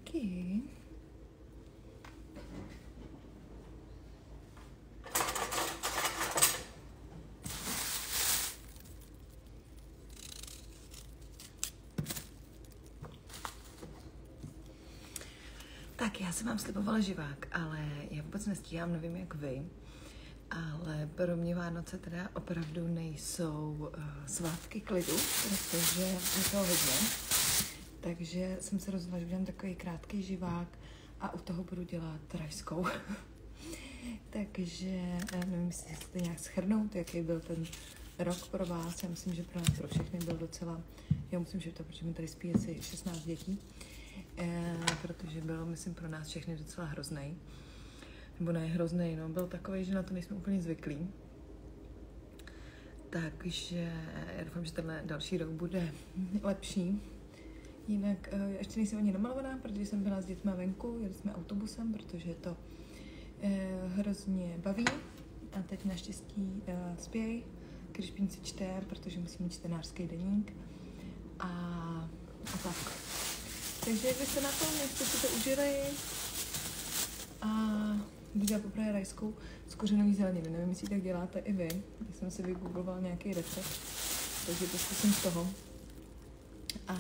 Díky. Tak, já jsem vám slibovala živák, ale já vůbec nestíhám, nevím jak vy, ale pro mě Vánoce teda opravdu nejsou svátky klidu, protože je toho hodně. Takže jsem se rozhodla, že udělám takový krátký živák a u toho budu dělat rajskou. Takže nevím, jestli chcete nějak shrnout, jaký byl ten rok pro vás. Já myslím, že pro nás, pro všechny byl docela, já musím říct to, protože mi tady spí asi 16 dětí, protože byl, myslím, pro nás všechny docela hroznej. Nebo ne hroznej, no, byl takový, že na to nejsme úplně zvyklí. Takže já doufám, že tenhle další rok bude lepší. Jinak já ještě nejsem ani namalovaná, protože jsem byla s dětmi venku, jeli jsme autobusem, protože to hrozně baví. A teď naštěstí spěj, když si čte, protože musím mít čtenářský deník. A tak. Takže jak byste na to, jak jste si to užili a budu poprvé rajskou z kořenový zeleniny. Nevím, jestli tak děláte i vy. Já jsem si vygooglovala nějaký recept, takže to zkusím z toho. A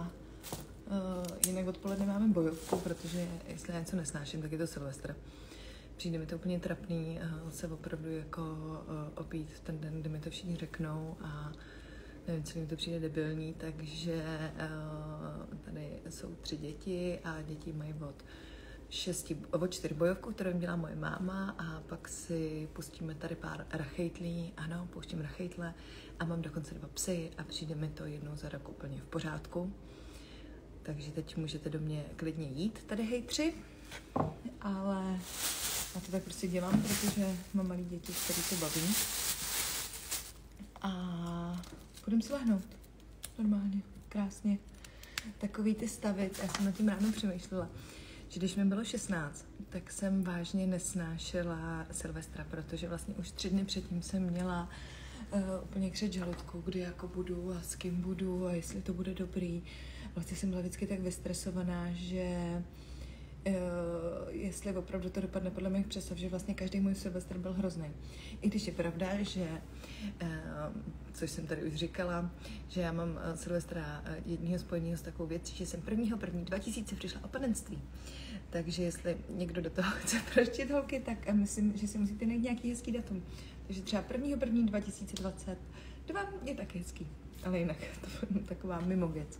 jinak odpoledne máme bojovku, protože jestli já něco nesnáším, tak je to Silvestr. Přijde mi to úplně trapný, se opravdu jako opít v ten den, kdy mi to všichni řeknou a nevím, co mi to přijde debilní, takže tady jsou 3 děti a děti mají od 4 bojovku, kterou dělá moje máma a pak si pustíme tady pár rachejtlí, ano, pouštím rachejtle a mám dokonce 2 psy a přijde mi to jednou za rok úplně v pořádku. Takže teď můžete do mě klidně jít, tady hejtři, ale já to tak prostě dělám, protože mám malý děti, který to baví. A budem si lehnout. Normálně, krásně. Takový ty stavy, já jsem nad tím ráno přemýšlela, že když mi bylo 16, tak jsem vážně nesnášela Silvestra, protože vlastně už 3 dny předtím jsem měla úplně křeč žaludku, kdy jako budu a s kým budu a jestli to bude dobrý. Vlastně jsem byla vždycky tak vystresovaná, že jestli opravdu to dopadne podle mých představ, že vlastně každý můj Silvestr byl hrozný. I když je pravda, že, což jsem tady už říkala, že já mám Silvestra jedního spojeného s takovou věcí, že jsem 1.1.2000 přišla o panenství. Takže jestli někdo do toho chce proštět holky, tak myslím, že si musíte najít nějaký hezký datum. Takže třeba 1.1.2022 je taky hezký, ale jinak to je taková mimo věc.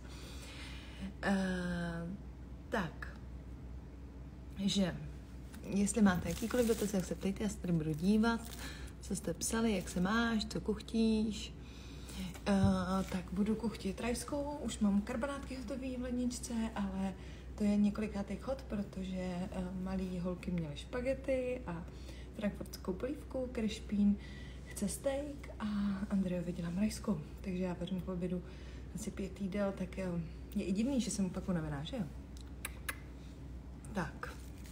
Tak, že jestli máte jakýkoliv dotaz, jak se ptejte, já se tady budu dívat, co jste psali, jak se máš, co kuchtíš. Tak budu kuchtit rajskou, už mám karbonátky hotový v ledničce, ale to je několikátý chod, protože malý holky měly špagety a frankfurtskou polívku, Krišpín chce steak a Andrejovi dělám rajskou. Takže já vařím k obědu asi 5 jídel, tak je i divný, že jsem pak unavená, že jo? Tak.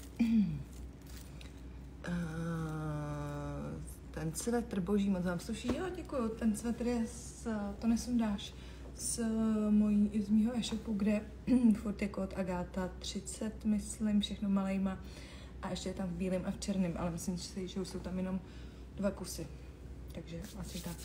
Ten svetr boží moc vám sluší. Jo, děkuju. Ten svetr je to nesundáš z mýho e-shopu, kde furt je kód Agáta 30, myslím, všechno malejma. A ještě je tam v bílém a v černém, ale myslím si, že už jsou tam jenom 2 kusy. Takže asi tak.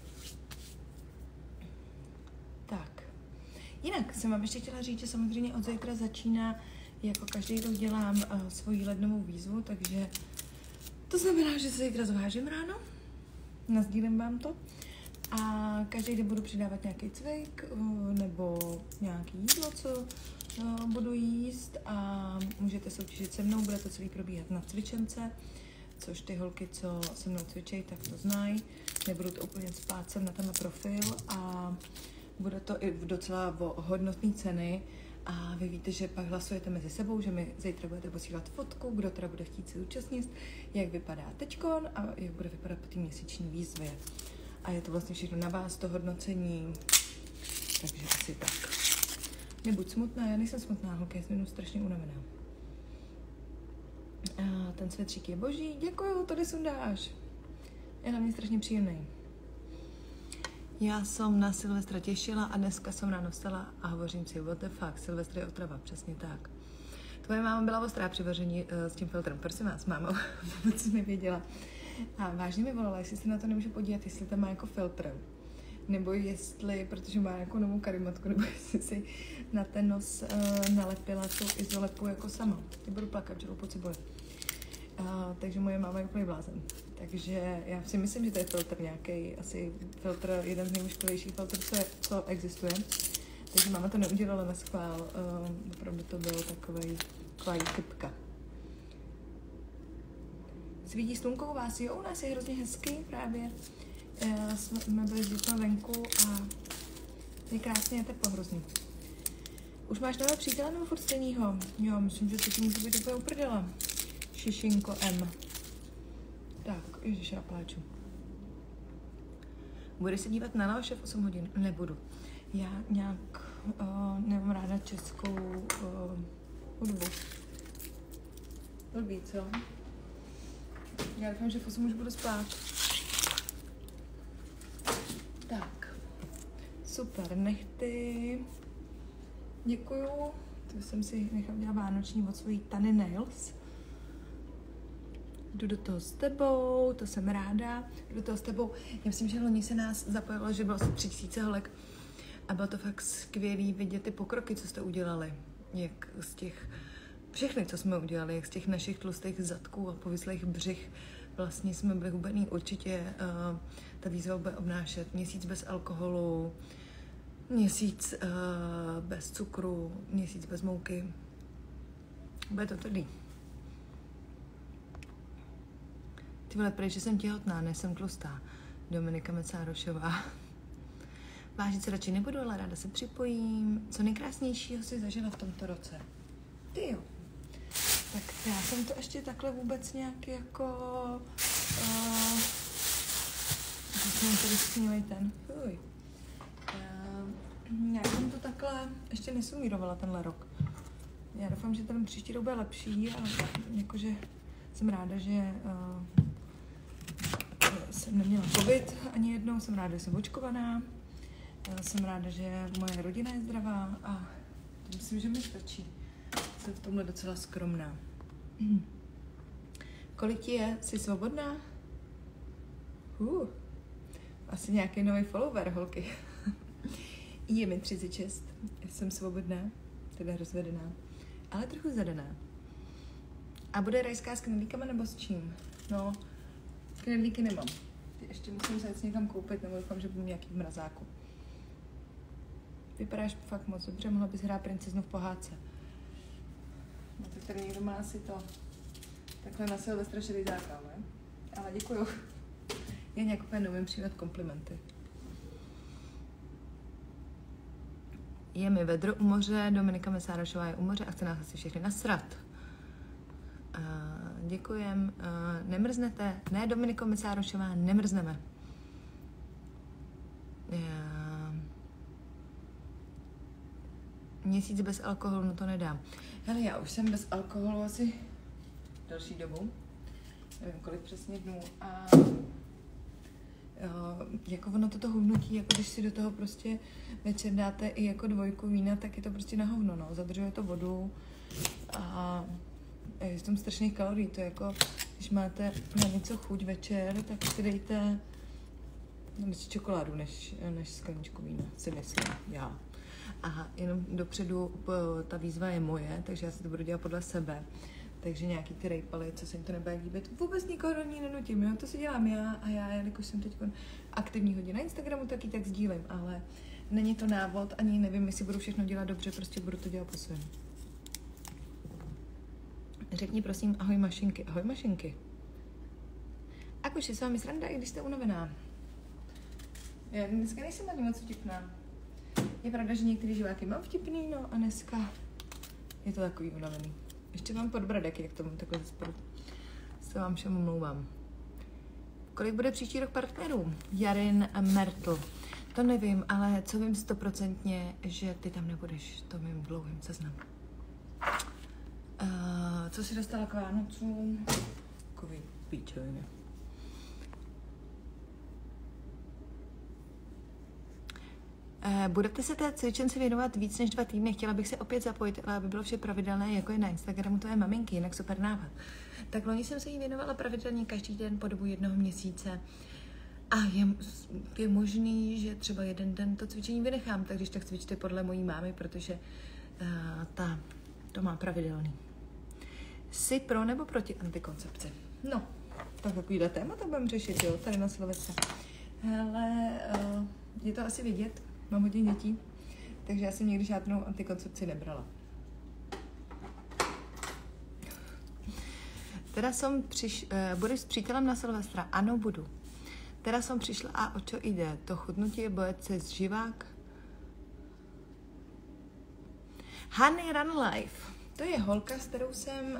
Tak. Jinak jsem vám ještě chtěla říct, že samozřejmě od zítra začíná, jako každý rok dělám svoji lednovou výzvu, takže to znamená, že se zítra zvážím ráno, nasdílím vám to a každý den budu přidávat nějaký cvik nebo nějaký jídlo, co budu jíst a můžete soutěžit se mnou, bude to celý probíhat na cvičence, což ty holky, co se mnou cvičejí, tak to znají, nebudu to úplně spát sem na tenhle profil a bude to i v docela hodnotné ceny a vy víte, že pak hlasujete mezi sebou, že mi zítra budete posílat fotku, kdo teda bude chtít se účastnit, jak vypadá teďkon a jak bude vypadat po té měsíční výzvě. A je to vlastně všechno na vás, to hodnocení, takže asi tak. Nebuď smutná, já nejsem smutná, holky, já jsem jenom strašně unavená. A ten svetřík je boží, děkuju, tady sundáš. Je na mě strašně příjemný. Já jsem na Silvestra těšila a dneska jsem ráno vstala a hovořím si, what the fuck, Silvestr je otrava, přesně tak. Tvoje máma byla ostrá při vaření s tím filtrem. Prosím vás, máma vůbec nevěděla. A vážně mi volala, jestli se na to nemůžu podívat, jestli tam má jako filtr. Nebo jestli, protože má jako novou karimatku, nebo jestli si na ten nos nalepila tu izolepu jako sama. Teď budu plakat, že po cibuli. Takže moje máma je úplně blázen. Takže já si myslím, že to je filtr nějaký, asi filtr, jeden z nejvyškovějších filtrů, co existuje. Takže máma to neudělala na schvál, opravdu to byl taková typka. Svítí slunko u vás? Jo, u nás je hrozně hezky právě. Jsme byli s dětmi venku a je krásně, je teplo hrozně. Už máš nového přítele nebo furt stejnýho? Jo, myslím, že se ti může být úplně uprdela. Šišinko M. Tak, ježiš, já pláču. Budeš se dívat na Leoše v 8 hodin? Nebudu. Já nějak nemám ráda českou hudbu. Blbý, co? Já doufám, že v 8 už budu spát. Tak. Super, nechty. Děkuju. To jsem si nechal dělat vánoční od svojí Tany Nails. Jdu do toho s tebou, to jsem ráda. Jdu do toho s tebou. Já myslím, že loni se nás zapojilo, že bylo asi 3000 holek. A bylo to fakt skvělý vidět ty pokroky, co jste udělali. Jak z těch, všechny, co jsme udělali, jak z těch našich tlustých zadků a povislých břich vlastně jsme byli hubený. Určitě ta výzva bude obnášet měsíc bez alkoholu, měsíc bez cukru, měsíc bez mouky. Bude to tvrdý. Ty vole, prej, že jsem těhotná, nejsem tlustá. Dominika Mecárošová. Vážit se radši nebudu, ale ráda se připojím. Co nejkrásnějšího si zažila v tomto roce? Ty jo. Tak já jsem to ještě takhle vůbec nějak jako... jsem tady snílej ten. Fuj. Já jsem to takhle ještě nesumírovala tenhle rok. Já doufám, že ten příští rok bude lepší a jakože jsem ráda, že jsem neměla covid ani jednou, jsem ráda, že jsem očkovaná. Jsem ráda, že moje rodina je zdravá a myslím, že mi stačí. Jsem v tomhle docela skromná. Kolik ti je? Jsi svobodná? Asi nějaký nový follower, holky. Je mi 36. Jsem svobodná, teda rozvedená, ale trochu zadaná. A bude rajská s knedlíkama nebo s čím? No, knedlíky nemám. Ještě musím se někam koupit, nebo doufám, že budu nějaký v mrazáku. Vypadáš fakt moc dobře, mohla bys hrát princeznu v pohádce. No tak tady někdo má asi to. Takhle na Silvestra šelidáka, ne? Ale děkuju. Já nějak úplně neumím přijímat komplimenty. Je mi vedro u moře, Dominika Mesárošová je u moře a chce nás asi všechny nasrat. Děkujem. Nemrznete? Ne, Dominiko Mesárošová, nemrzneme. Měsíc bez alkoholu, no to nedám. Hele, já už jsem bez alkoholu asi další dobu. Nevím, kolik přesně dnů. A jako ono toto hovnutí, jako když si do toho prostě večer dáte i jako 2 vína, tak je to prostě na hovno, no. Zadržuje to vodu a je tam strašných kalorií. To je jako, když máte na něco chuť večer, tak si dejte čokoládu než skleničku vína, si myslím, já. A jenom dopředu, ta výzva je moje, takže já si to budu dělat podle sebe. Takže nějaký ty rejpaly, co se jim to nebude líbit, vůbec nikoho do ní nenutím, jo? To si dělám já a já, jelikož jsem teď aktivní hodně na Instagramu, tak ji tak sdílím, ale není to návod, ani nevím, jestli budu všechno dělat dobře, prostě budu to dělat po svém. Řekni prosím ahoj mašinky. Ahoj mašinky. Akuš, je s vámi sranda, i když jste unavená. Já dneska nejsem ani moc vtipná. Je pravda, že některé živáky mám vtipný, no a dneska je to takový unavený. Ještě mám podbradek, jak to mám takhle zprv. Se vám všem omlouvám. Kolik bude příští rok partnerů? Jarin Mertl. To nevím, ale co vím 100%, že ty tam nebudeš. To mým dlouhým seznam. Co si dostala k Vánocům? Takový píčoviny. Budete se té cvičence věnovat víc než 2 týdny? Chtěla bych se opět zapojit, ale aby bylo vše pravidelné, jako je na Instagramu tvé maminky, jinak super nápad. Tak loni jsem se jí věnovala pravidelně každý den po dobu 1 měsíce. A je možný, že třeba jeden den to cvičení vynechám, tak když tak cvičte podle mojí mámy, protože ta to má pravidelný. Jsi pro nebo proti antikoncepci? No, tak takovýhle témata budeme řešit, jo, tady na Silvestra. Hele, je to asi vidět, mám hodně dětí, takže já jsem někdy žádnou antikoncepci nebrala. Teda budeš s přítelem na Silvestra? Ano, budu. Teda jsem přišla a o čo jde? To chudnutí je bojet se z živák? Honey Run Life. To je holka, s kterou jsem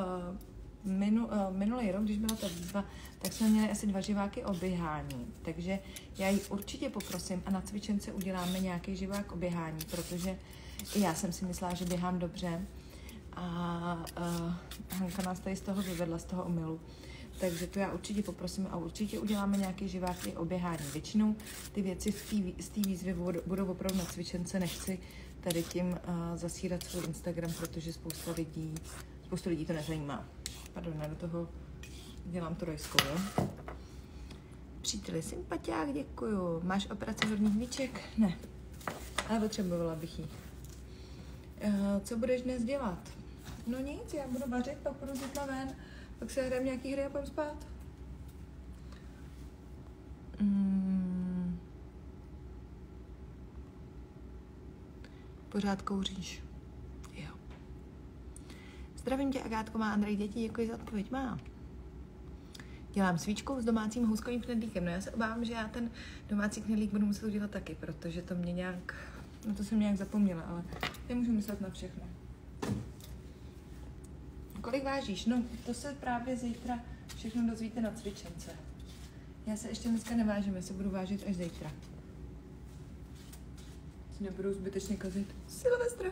minulý rok, když byla ta výzva, tak jsme měli asi 2 živáky o běhání. Takže já ji určitě poprosím a na cvičence uděláme nějaký živák o běhání, protože i já jsem si myslela, že běhám dobře. A Hanka nás tady z toho vyvedla, z toho omylu. Takže to já určitě poprosím a určitě uděláme nějaký živák o běhání. Většinou ty věci z té výzvy budou opravdu na cvičence, nechci tady tím zasírat svůj Instagram, protože spoustu lidí to nezajímá. Pardon, já do toho dělám to rojskou, jo? Příteli, sympatiák, děkuju. Máš operaci horních víček? Ne, ale potřebovala bych jí. Co budeš dnes dělat? No nic, já budu vařit, pak budu zjitla ven, pak se hrajeme nějaký hry a půjdem spát. Pořád kouříš. Jo. Zdravím tě, Agátko, má Andrej děti, děkuji za odpověď, má. Dělám svíčkou s domácím houskovým knedlíkem. No já se obávám, že já ten domácí knedlík budu muset udělat taky, protože to mě nějak, no to jsem nějak zapomněla, ale nemůžu myslet na všechno. Kolik vážíš? No, to se právě zítra všechno dozvíte na cvičence. Já se ještě dneska nevážím, já se budu vážit až zítra. Si nebudu zbytečně kazit Silvestra.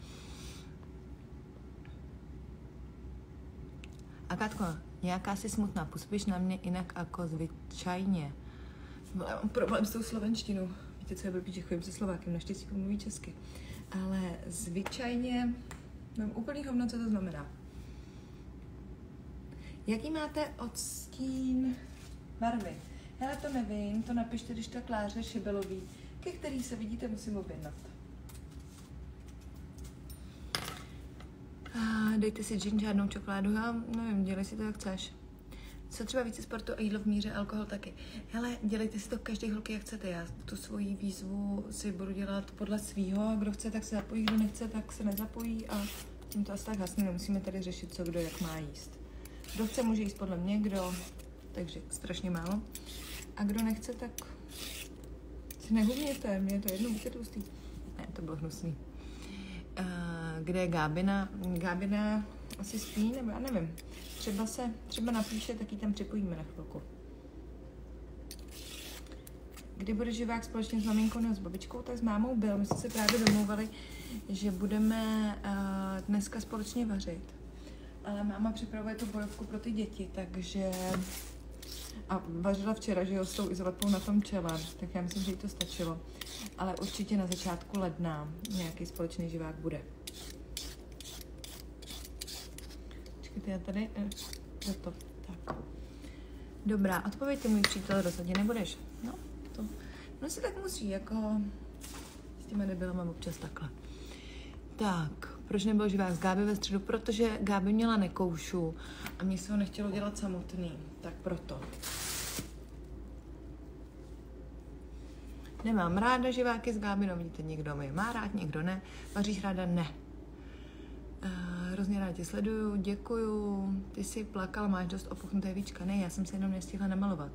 Agátko, nějaká si smutná, působíš na mě jinak jako zvyčajně. Já mám problém s tou slovenštinou. Víte, co je blbý, že chodím se Slovákem, naštěstí mluví česky. Ale zvyčajně, mám úplný hovno, co to znamená. Jaký máte odstín barvy? Hele, to nevím, to napište, když to Kláře Šibelový, ke který se vidíte, musím objednat. Dejte si džin, žádnou čokoládu, já nevím, dělej si to, jak chceš. Co třeba více sportu a jídlo v míře, alkohol taky. Hele, dělejte si to každý holky, jak chcete. Já tu svoji výzvu si budu dělat podle svýho. Kdo chce, tak se zapojí, kdo nechce, tak se nezapojí a tím to asi tak hasně. Nemusíme tady řešit, co kdo jak má jíst. Kdo chce, může jíst podle mě, takže strašně málo. A kdo nechce, tak si nehubněte, mně je to jedno, buďte tlustý. Ne, to bylo hnusný. Kde je Gábina? Gábina asi spí, nebo já nevím. Třeba napíše, tak ji tam připojíme na chvilku. Kdy bude živák společně s maminkou nebo s babičkou, tak s mámou byl. My jsme se právě domlouvali, že budeme dneska společně vařit. Ale máma připravuje tu bojovku pro ty děti, takže... A vařila včera, že jo, s tou izolepou na tom čele, tak já myslím, že jí to stačilo. Ale určitě na začátku ledna nějaký společný živák bude. Počkejte, já tady... to. Tak. Dobrá, odpověď můj přítel, rozhodně nebudeš. No se tak musí, jako... S těma debilama občas takhle. Tak, proč nebyl živák s Gáby ve středu? Protože Gáby měla nekoušu a mě se ho nechtělo dělat samotný, tak proto. Nemám ráda živáky s Gábinou, vidíte, někdo mi má rád, někdo ne. Vaříš ráda? Ne. Hrozně rád tě sleduju, děkuju. Ty jsi plakal, máš dost opuchnuté víčka. Ne, já jsem se jenom nestihla namalovat.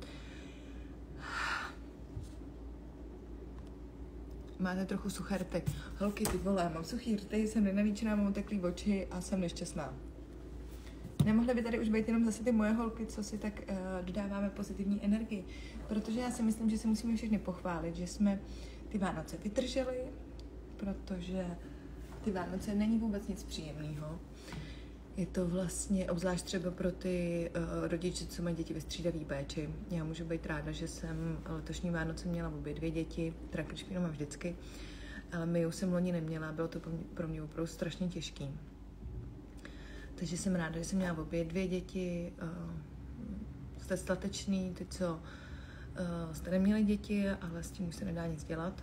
Máte trochu suché rty. Holky, ty vole, mám suchý rty, jsem nenavýčená, mám oteklý oči a jsem nešťastná. Nemohly by tady už být jenom zase ty moje holky, co si tak dodáváme pozitivní energii. Protože já si myslím, že si musíme všechny pochválit, že jsme ty Vánoce vydrželi, protože ty Vánoce není vůbec nic příjemného. Je to vlastně obzvlášť třeba pro ty rodiče, co mají děti ve střídavé péči. Já můžu být ráda, že jsem letošní Vánoce měla obě 2 děti, teda Krišpínu mám vždycky, ale Miu jsem loni neměla, bylo to pro mě opravdu strašně těžký. Takže jsem ráda, že jsem měla obě 2 děti, jste statečný, ty, co jste neměli děti, ale s tím už se nedá nic dělat.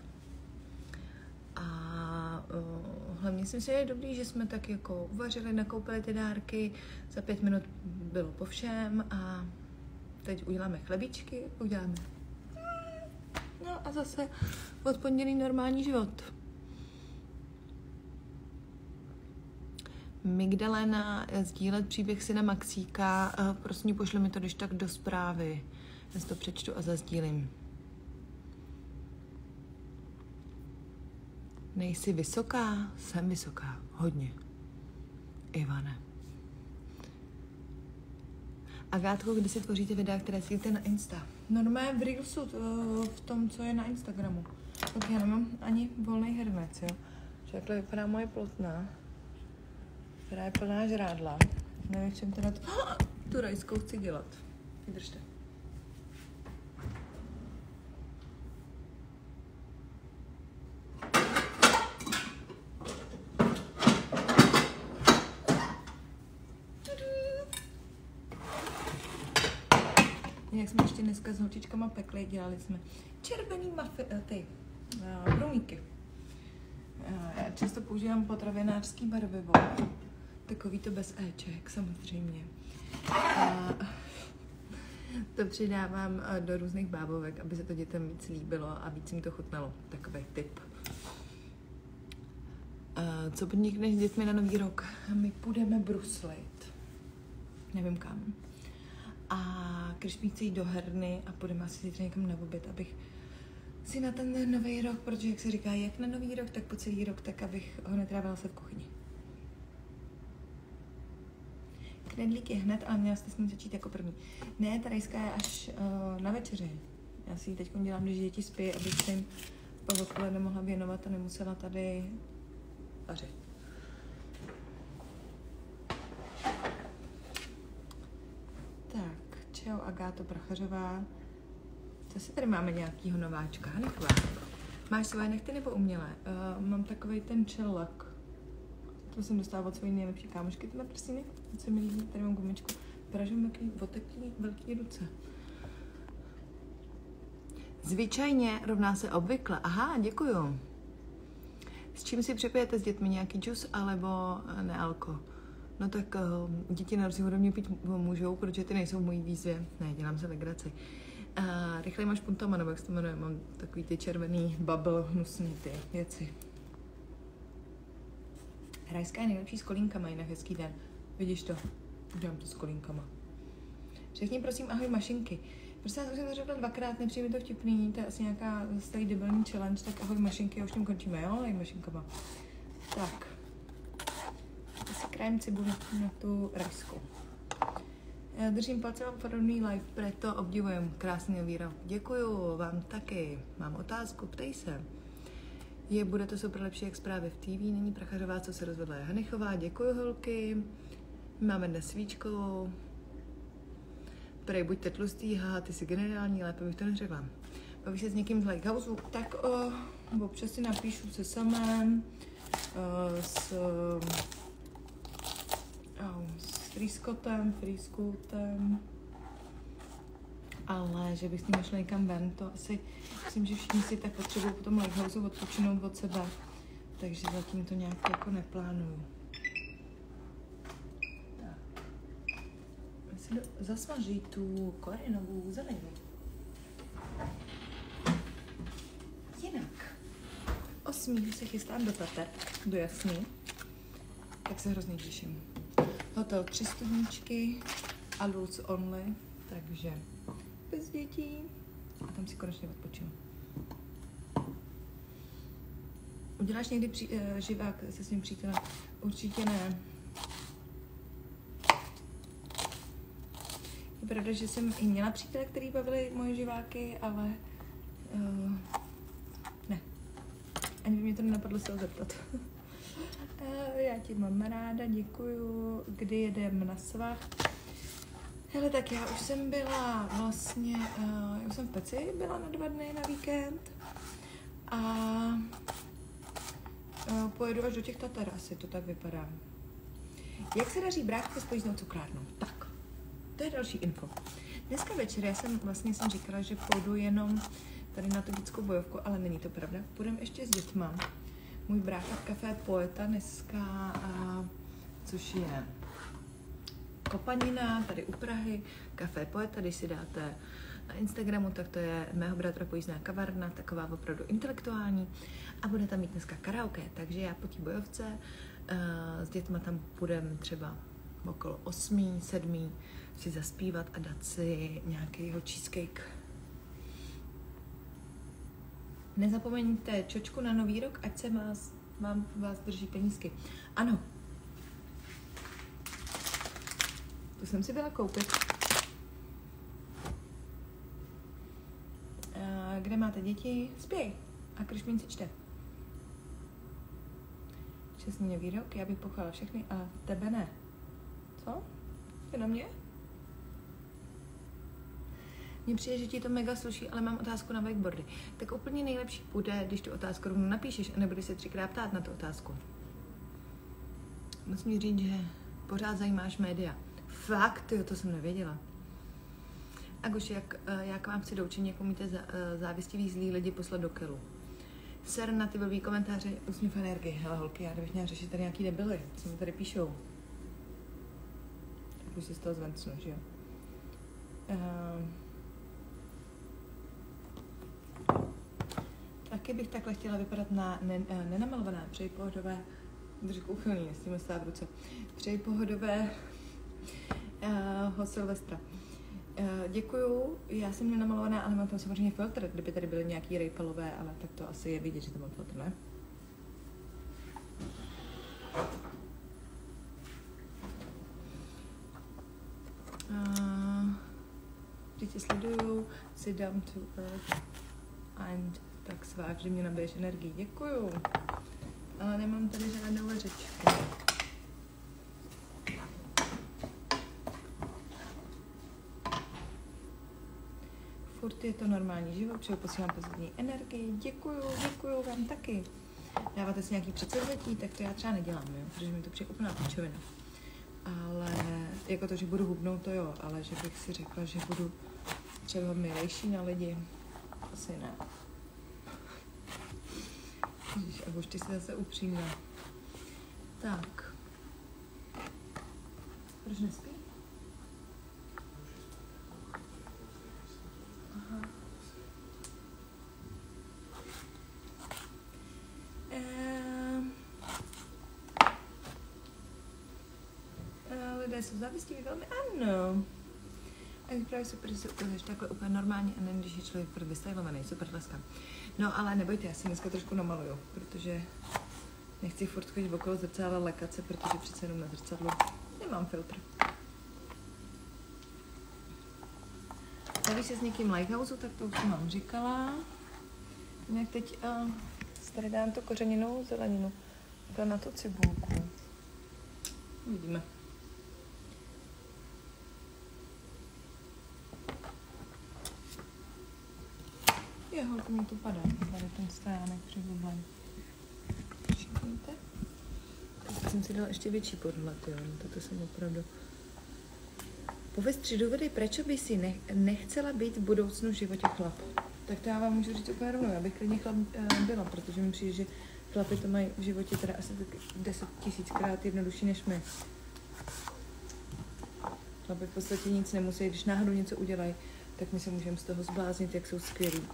A hlavně si myslím, že je dobrý, že jsme tak jako uvařili, nakoupili ty dárky, za 5 minut bylo po všem a teď uděláme chlebíčky, uděláme. No a zase od pondělí normální život. Migdalena, sdílet příběh syna Maxíka, prosím, pošli mi to když tak do zprávy. Já si to přečtu a zazdílím. Nejsi vysoká? Jsem vysoká. Hodně. Ivane. Agátko, kdy si tvoříte videa, které sdílíte na Insta? Normálně v Reelsu, v tom, co je na Instagramu. Tak já nemám ani volný hrnec, jo. Že takhle vypadá moje plotna, která je plná žrádla. Nevím, čem teda tu rajskou chci dělat. Vydržte. Jak jsme ještě dneska s holčičkama pekli, dělali jsme červený brumíky. Já často používám potravinářský barvivo, takový to bez éček samozřejmě. A to přidávám do různých bábovek, aby se to dětem víc líbilo a víc jim to chutnalo. Takový tip. Co podnikneš s dětmi na Nový rok? My půjdeme bruslit. Nevím kam. A Krišpín chce jít do herny a půjdeme asi zítra někam na oběd, abych si na ten Nový rok, protože jak se říká, jak na Nový rok, tak po celý rok, tak abych ho netrávila se v kuchyni. Knedlík je hned, ale měla jste s ním začít jako první. Ne, ta rajská je až na večeři. Já si ji teď dělám, když děti spí, abych se jim pak odpoledne mohla věnovat a nemusela tady vařit. Tak, čau Agáto Prachařová. Zase tady máme nějakýho nováčka. Hanechová. Máš svoje nechty nebo umělé? Mám takovej ten čellak. To jsem dostala od svojí nejlepší kámošky. Tyhle prstíny, co mi líbí. Tady mám gumičku. Pražím oteklý velký ruce. Zvyčajně rovná se obvykle. Aha, děkuju. S čím si připijete s dětmi? Nějaký džus alebo nealko? No tak děti na rozdíl ode mě pít můžou, protože ty nejsou v mojí výzvě. Ne, dělám se legraci. Rychle máš puntama, nebo jak se to jmenuje, mám takový ty červený bubble, hnusný ty věci. Rajská je nejlepší s kolínkama, jinak hezký den. Vidíš to? Udělám to s kolínkama. Řekni prosím ahoj mašinky. Prostě já jsem to řekla 2krát, nepřijde mi to vtipný, to je asi nějaká starý debilní challenge, tak ahoj mašinky, už tím končíme, jo? Ahoj mašinkama. Tak. Asi krájem cibuli na tu rajskou. Já držím palce, mám podobný live, proto obdivujem. Krásný nový rok. Děkuju vám taky. Mám otázku, ptej se. Bude to super lepší jak zprávy v TV, není Prachařová, co se rozvedla je Hanechová. Děkuju holky. Máme dnes svíčkovou. Prej buďte tlustý, haha, ty jsi generální, lépe bych to neřekla. Bavíš se s někým z Lighthouseu, tak občas si napíšu se samém, s Frýskoutem, ale že bych s ním nešla někam ven, to asi myslím, že všichni si tak potřebují po tom Lighthouseu odpočinout od sebe, takže zatím to nějak jako neplánuju. Tak. Já si zasmaží tu korinovou zeleninu. Jinak. 8. se chystám do Tater, do Jasný, tak se hrozně těším. Hotel 3 stupničky, adults only, takže bez dětí a tam si konečně odpočinu. Uděláš někdy živák se svým přítelem? Určitě ne. Je pravda, že jsem i měla přítele, který bavili moje živáky, ale ne. Ani by mě to nenapadlo se ho zeptat. Já tě mám ráda, děkuju. Kdy jedem na svah? Hele, tak já už jsem byla vlastně, já už jsem v Peci byla na 2 dny na víkend a pojedu až do těch Tatar, asi to tak vypadá. Jak se daří brácha s pojízdnou cukrárnou? Tak, to je další info. Dneska večer jsem říkala, že půjdu jenom tady na tu dětskou bojovku, ale není to pravda. Půjdeme ještě s dětma. Můj brácha v Café Poeta dneska, což je Kopanina, tady u Prahy, Café Poeta, když si dáte na Instagramu, tak to je mého bratra pojízdná kavárna, taková opravdu intelektuální a bude tam mít dneska karaoke, takže já po té bojovce s dětma tam půjdem třeba okolo 8, 7 si zaspívat a dát si nějakýho cheesecake. Nezapomeňte čočku na Nový rok, ať se vás drží penízky. Ano. Tu jsem si byla koupit. Kde máte děti? Spěj. A Krišmín si čte. Šťastný Nový rok, já bych pochválila všechny, a tebe ne. Co? Jenom mě? Mně přijde, že ti to mega sluší, ale mám otázku na wakeboardy. Tak úplně nejlepší bude, když tu otázku rovnou napíšeš a nebudeš se 3krát ptát na tu otázku. Musím říct, že pořád zajímáš média. Fakt, jo, to jsem nevěděla. Agoš, jak vám chci doučení, jak umíte závistivý zlý lidi poslat do kelu. Ser na ty blbý komentáře, úsměv energie. Hele holky, já kdybych měla řešit tady nějaký debily, co mi tady píšou. Tak už si z toho zvencnu, že jo. Taky bych takhle chtěla vypadat na nenamalované, přeji pohodové, držku uchylný, s tím stát v ruce, přeji pohodové Silvestra. Děkuju, já jsem nenamalovaná, ale mám tam samozřejmě filtr, kdyby tady byly nějaký rejpelové, ale tak to asi je vidět, že to mám filtr, ne? Když tě sleduju, sit down to earth and tak svá, že mě nabiješ energii. Děkuju. Ale nemám tady žádnou vařečku. Furt je to normální život, přeju, posílám pozitivní energii. Děkuju vám taky. Dáváte si nějaký předsevzetí, tak to já třeba nedělám, jo, protože mi to přijde úplná pičovina. Ale jako to, že budu hubnout, to jo, ale že bych si řekla, že budu třeba milejší na lidi, asi ne. Ježiš, a už ty jsi zase upřímná. Tak. Proč nespí? Aha. Lidé jsou závistiví velmi, ano. A je právě super, že se ukazuješ takhle úplně normálně a ne, když je člověk vystylovaný, super dneska. No ale nebojte, já si dneska trošku namaluju, protože nechci furt chodit okolo zrcadla lekat se, protože přece jenom na zrcadlu nemám filtr. Bavíš se s někým Lighthouse, tak to už jsem vám říkala. Jinak teď tady dám tu kořeninou zeleninu na tu cibulku. Uvidíme. Je, holku, mi to padá. Tady ten stánek přibublen. Všimněte? Teď jsem si dala ještě větší podhled, jo. No, toto jsem opravdu... Pověz 3 důvody, proč by si nechcela být v budoucnu v životě chlap. Tak to já vám můžu říct úplně rovnou. Já bych klidně chlap byla, protože mi přijde, že chlapi to mají v životě teda asi 10 000krát jednodušší než my. Chlapi v podstatě nic nemusí, když náhodou něco udělají, tak my se můžeme z toho zbláznit, jak jsou skvělí.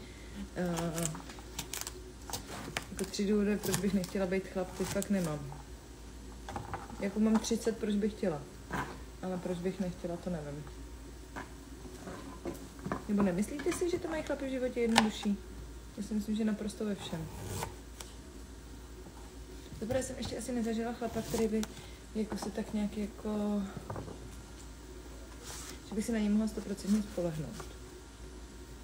Jako 3 důvody, proč bych nechtěla být chlap, ty fakt nemám. Jako mám 30, proč bych chtěla. Ale proč bych nechtěla, to nevím. Nebo nemyslíte si, že to mají chlapi v životě jednodušší? Já si myslím, že naprosto ve všem. Dobré, jsem ještě asi nezažila chlapa, který by jako se tak nějak jako... že bych si na něj mohla 100% spolehnout.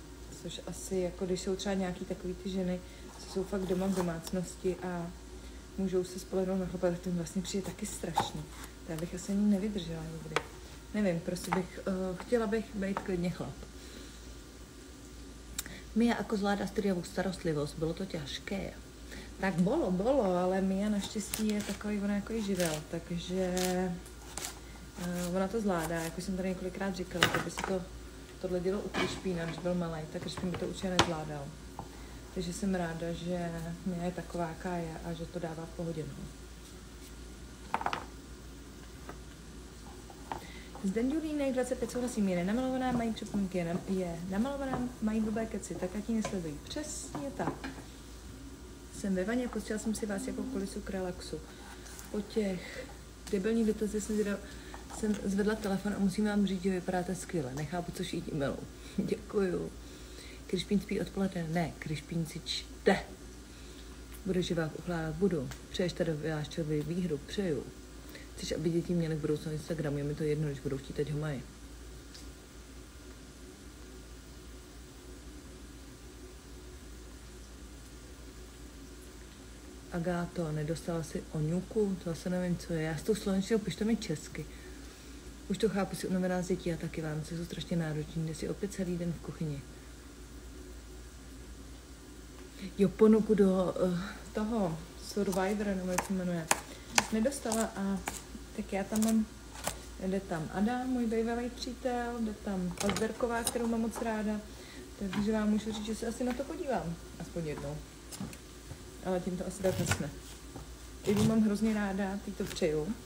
Což asi jako, když jsou třeba nějaký takový ty ženy, co jsou fakt doma v domácnosti a můžou se spolehnout na chlapa, tak to vlastně přijde taky strašný. To já bych asi ani nevydržela nikdy. Nevím, prostě chtěla bych být klidně chlap. Mia jako zvládá studiovou starostlivost, bylo to těžké. Tak bylo, ale Mia naštěstí je takový, ona jako živel, takže ona to zvládá, jako jsem tady několikrát říkala, kdyby si tohle dělal u Krišpína, když byl malý, tak Krišpín by to určitě nezvládal. Takže jsem ráda, že Mia je taková, jaká je a že to dává v pohodě. No. Zden Julínek 25 souhlasím, je nenamalovaná, mají připomínky, je namalovaná, mají blbé keci, tak ať ji nesledují. Přesně tak. Jsem ve vaně, pustila jsem si vás jako kulisu k relaxu. Po těch debilních dotazech jsem zvedla telefon a musím vám říct, že vypadáte skvěle. Nechápu, co šít e-mailu. Děkuju. Krišpín spí odpoledne? Ne, Krišpín si čte. Bude živák ukládat? Budu. Přeješ tady Jáščovi výhru? Přeju. Chceš, aby děti měly v budoucnu Instagramu? Je mi to jedno, když budou chtít, ať ho mají. Agáto, nedostala si oňuku? To asi nevím, co je. Já s tou slovenštinou pište mi česky. Už to chápu, si unavená z dětí a taky Vánoce jsou strašně náročný. Jde si opět celý den v kuchyni. Jo, ponuku do toho Survivora, nebo jak se jmenuje, nedostala a tak já tam mám, jde tam Adam, můj bývalý přítel, jde tam Pazderková, kterou mám moc ráda, takže vám můžu říct, že se asi na to podívám, aspoň jednou. Ale tím to asi tak nesme. Když mám hrozně ráda, teď to přeju.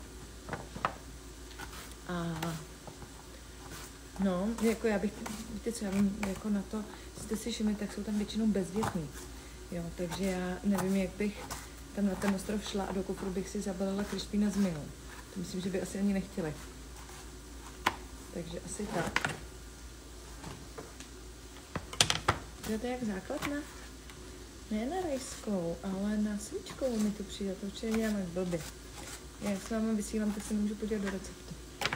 A no, jako já bych, víte co, já mám jako na to, jste si všimli, tak jsou tam většinou bezdětní. Jo, takže já nevím, jak bych tam na ten ostrov šla a do kufru bych si zabalila Krišpína s Minou. To myslím, že by asi ani nechtěli. Takže asi tak. To je jak základna? Ne na rajskou, ale na svíčkovou mi to přijde. To určitě dělám jak blbě. Já jak s vámi vysílám, tak se nemůžu podívat do receptu.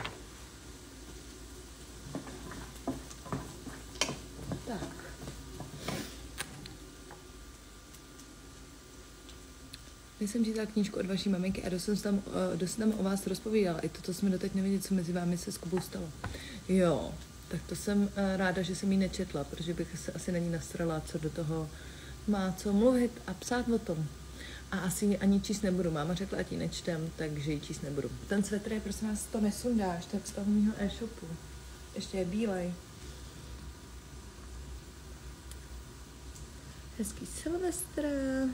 Já jsem čítala knížku od vaší maminky a dost tam o vás rozpovídala. I to jsme doteď nevěděli, co mezi vámi se s Kubou stalo. Jo, tak to jsem ráda, že jsem ji nečetla, protože bych se asi na ní nastrala, co do toho má co mluvit a psát o tom. A asi ji ani číst nebudu. Máma řekla, ať ji nečtem, takže ji číst nebudu. Ten svetr je, prosím vás, to nesundáš, tak z toho mýho e-shopu. Ještě je bílej. Hezký Silvestr.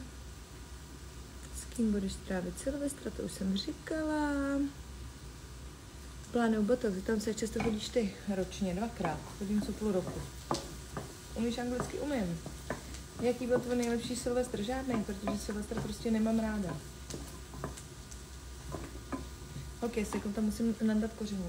S kým budeš trávit Silvestra, to už jsem říkala. Plánuju botox, tam se často chodíš ty ročně, 2krát, chodím co půl roku. Umíš anglicky? Umím. Jaký byl tvůj nejlepší Silvestr? Žádnej, protože Silvestra prostě nemám ráda. Ok, si tam musím nandat koření.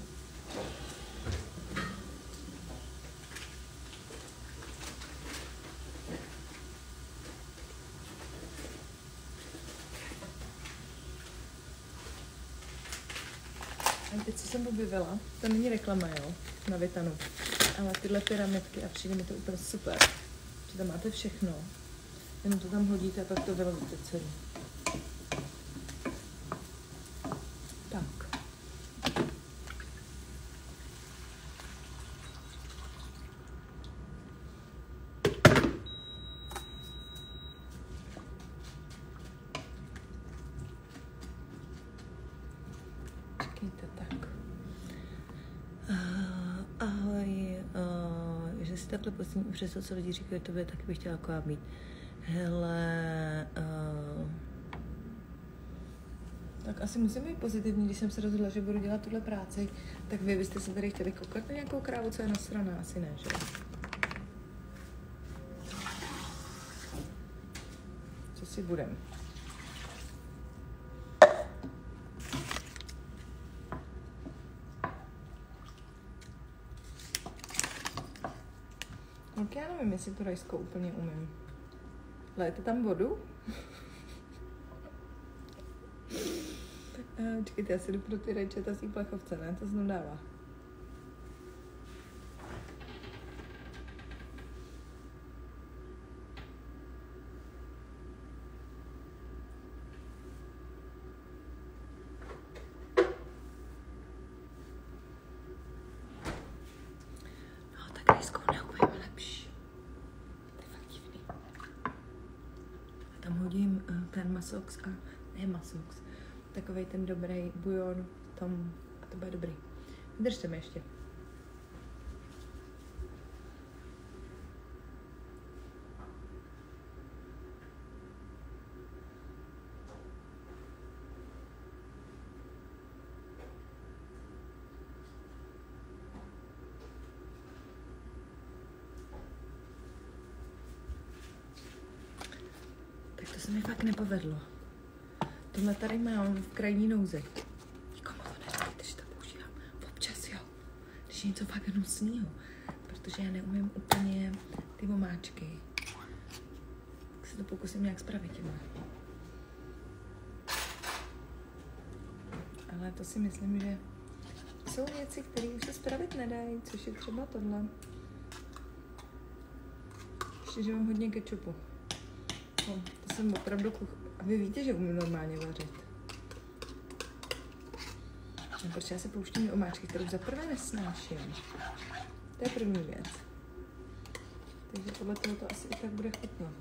A teď, co jsem objevila, to není reklama, jo, na Vitanu, ale tyhle pyramidky a přijde mi to úplně super, že tam máte všechno, jenom to tam hodíte a pak to vylovíte celý. Tak. Čekejte, tak. Ahoj, že si takhle postím přes to, co lidi říkají, to by taky bych chtěla jako být. Hele, tak asi musím být pozitivní, když jsem se rozhodla, že budu dělat tuhle práci, tak vy byste se tady chtěli koukat na nějakou krávu, co je nasraná, asi ne, že? Co si budem? Tak já nevím, jestli tu rajskou úplně umím. Lejete tam vodu? Čekajte, já si jdu pro ty rajčata z plechovce, ne? To znám dává. tam hodím ten masox a ne masox, takovej ten dobrý bujon tam a to bude dobrý. Vydržte mi ještě. To se mi fakt nepovedlo. Tohle tady mám v krajní nouzi. Nikomu to neříkejte, že to používám. Občas jo. Když je něco fakt hnusného. Protože já neumím úplně ty omáčky. Tak se to pokusím nějak spravit těma. Ale to si myslím, že jsou věci, které už se spravit nedají, což je třeba tohle. Ještě, že mám hodně kečupu. No, to jsem opravdu a vy víte, že umím normálně vařit. No, protože já se pouštím do omáčky, kterou za prvé nesnáším. To je první věc. Takže podle toho to asi i tak bude chutnat.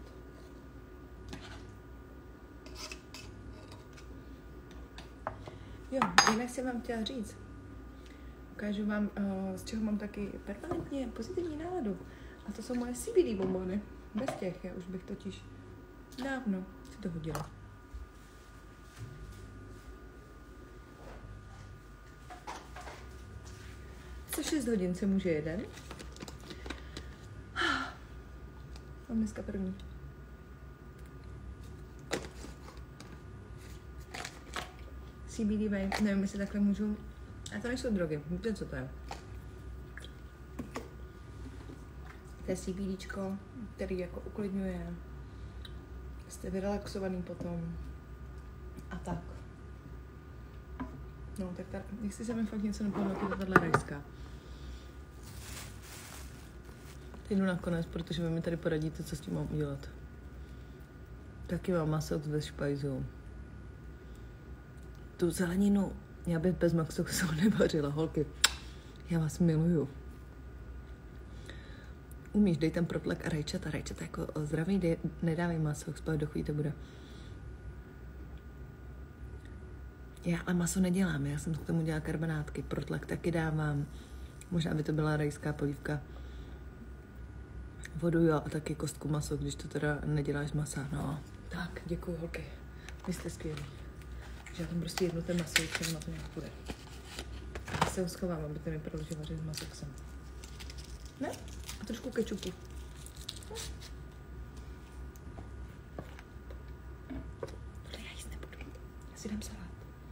Jo, jinak jsem vám chtěla říct. Ukážu vám, z čeho mám taky permanentně pozitivní náladu. A to jsou moje CBD bonbony. Bez těch, já už bych totiž dávno si to hodila. Co 6 hodin se může jeden. Mám dneska první. CBD vape, nevím, jestli takhle můžu. A to nejsou drogy, víte, co to je? To je CBDčko, který jako uklidňuje. Jste vyrelaxovaný potom. A tak. No, tak ta, jestli se mi fakt něco nepovedlo, to je tahle rajská. Jdu nakonec, protože vy mi tady poradíte, co s tím mám udělat. Taky mám maso ve špajzu. Tu zeleninu, já bych bez masoxu nevařila, holky. Já vás miluju. Umíš, dej tam protlak a rajčata jako zdravý, nedávej maso, spát do chvíli to bude. Já ale maso nedělám, já jsem k tomu dělala karbonátky, protlak taky dávám, možná by to byla rajská polívka. Vodu jo a taky kostku maso, když to teda neděláš z masa, no. Tak, děkuji holky, vy jste skvělí. Že já tam prostě jednu ten maso, co na to nějak bude. Já se ho schovám, aby to nevypadalo, že vařím s masoxem. Ne? A trošku kečupu. Tohle já jíst nebudu. Já si dám salát.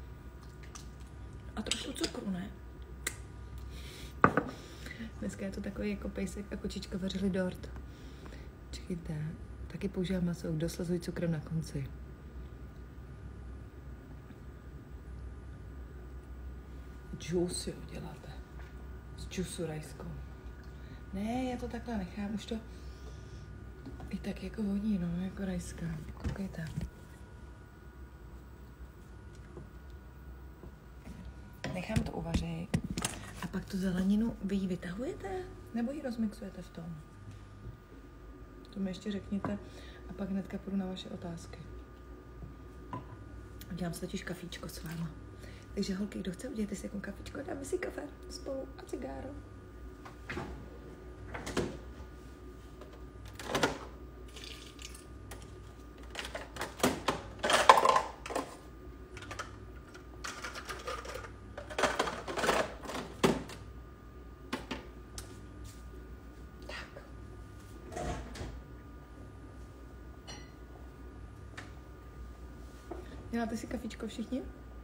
A trošku cukru, ne? Dneska je to takový jako pejsek a kočička vařili dort. Čekajte, taky používám maso, doslazuj cukrem na konci. Džus jo děláte. Z džusu rajskou. Ne, já to takhle nechám, už to i tak jako voní, no, jako rajská. Koukejte. Nechám to uvařit. A pak tu zeleninu, vy ji vytahujete? Nebo ji rozmixujete v tom? To mi ještě řekněte a pak hnedka půjdu na vaše otázky. Udělám si totiž kafíčko s váma. Takže holky, kdo chce, udělejte si jako kafíčko, dáme si kafe spolu a cigáro. Děláte si kafičko všichni?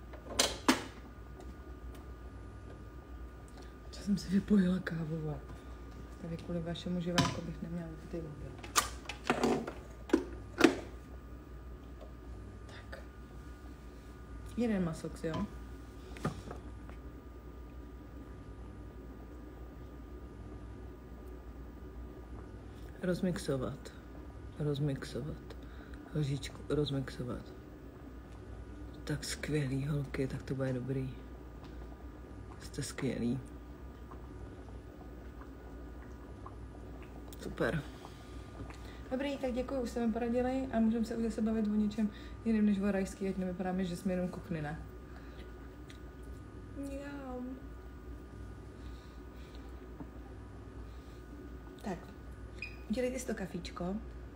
Já jsem si vypojila kávová. Tady kvůli vašemu živáku bych neměla ty mobil. Tak. Jeden masox, jo? Rozmixovat. Lžičku rozmixovat. Tak skvělý, holky, tak to bude dobrý. Jste skvělý. Super. Dobrý, tak děkuji, už jsme poradili a můžeme se už zase bavit o něčem jiným než o rajský, ať nevypadáme, že jsme jenom kukny, ne? Tak, udělejte si to kafíčko.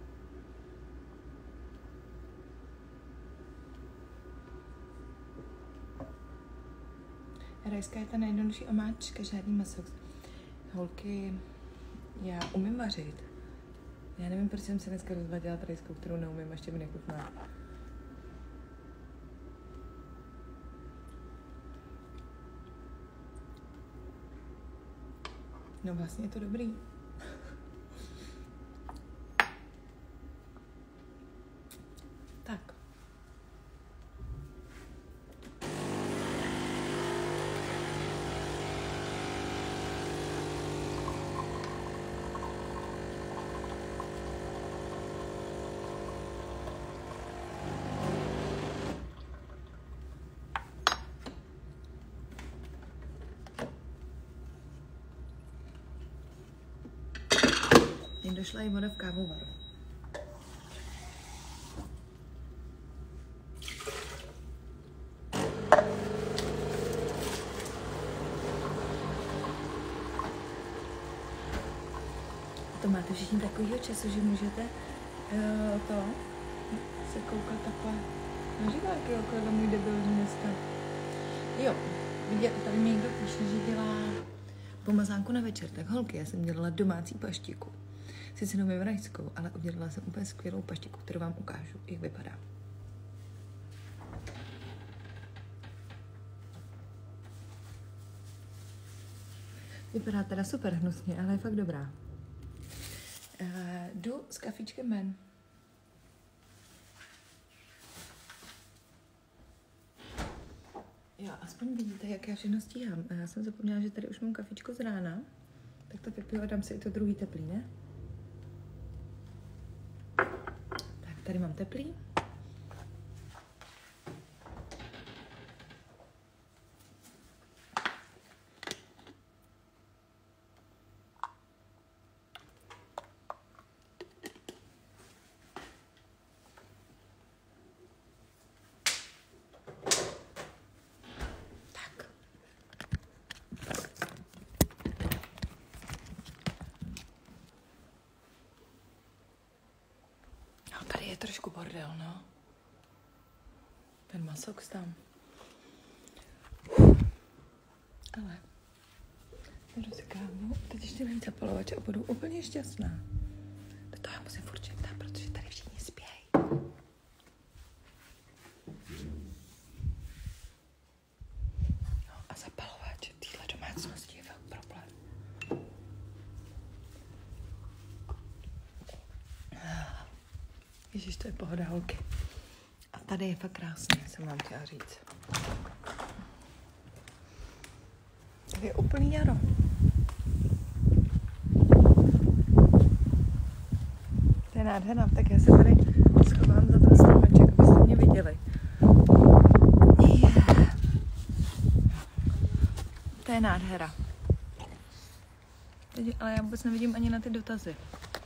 Rajská je ta nejjednodušší omáčka, žádný maso. Holky, já umím vařit. Já nevím, proč jsem se dneska rozhodla dělat rajskou, kterou neumím, ještě mi nechutná. No vlastně je to dobrý. Tak. Mně došla i voda v kávovaru. To máte všichni takovýho času, že můžete to se koukat takhle na živáky okolo můj debilní dneska. Jo, vidět, tady mi někdo píše, že dělá pomazánku na večer. Tak holky, já jsem dělala domácí paštiku. Sice neumím rajskou, ale udělala jsem úplně skvělou paštiku, kterou vám ukážu, jak vypadá. Vypadá teda super hnusně, ale je fakt dobrá. Jdu s kafíčkem ven. Jo, aspoň vidíte, jak já všechno stíhám. Já jsem zapomněla, že tady už mám kafíčko z rána. Tak to vypiju a dám si i to druhý teplý, ne? Tak, tady mám teplý. Je trošku bordel, no. Ten masox tam. Ale jdu si kávu, teď ještě nevím zapalovač a budu úplně šťastná. Do toho já musím furt čekat, protože tady všichni spějí. No a zapalovač v téhle domácnosti je velký problém. Ježiš, to je pohoda, holky. A tady je fakt krásně, jsem vám chtěla říct. Tady je úplný jaro. To je nádherná, tak já se tady schovám za ten stromeček, abyste mě viděli. Yeah. To je nádhera. Ale já vůbec nevidím ani na ty dotazy.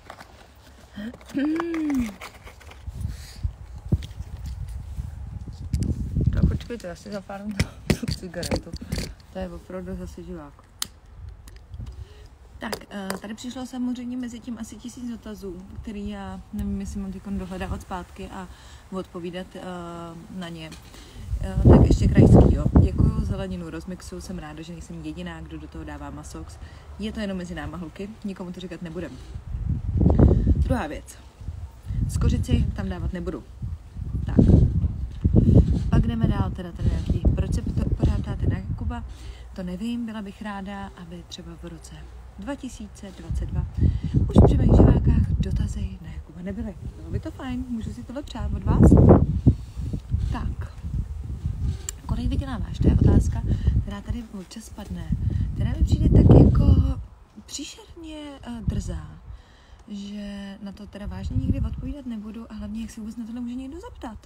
Tak počkejte, já si zapálím tu cigaretu. To je opravdu zase živák. Tak, tady přišlo samozřejmě mezi tím asi 1000 dotazů, který já nevím, jestli mám teď dohledávat zpátky a odpovídat na ně. Tak ještě krajský, jo. Děkuju zeleninu rozmixu, jsem ráda, že nejsem jediná, kdo do toho dává masox. Je to jenom mezi náma, holky, nikomu to říkat nebudem. Druhá věc. Skořici tam dávat nebudu. Tak. Pak jdeme dál, teda tady nějaký, proč se pořád ptáte na Jakuba, to nevím, byla bych ráda, aby třeba v roce 2022 už při mých živákách dotazy na Jakuba nebyly. Bylo by to fajn, můžu si tohle přát od vás? Tak. Kolik vyděláváš? To je otázka, která tady občas padne. Která mi přijde tak jako příšerně drzá, že na to teda vážně nikdy odpovídat nebudu a hlavně, jak se vůbec na to nemůže někdo zeptat.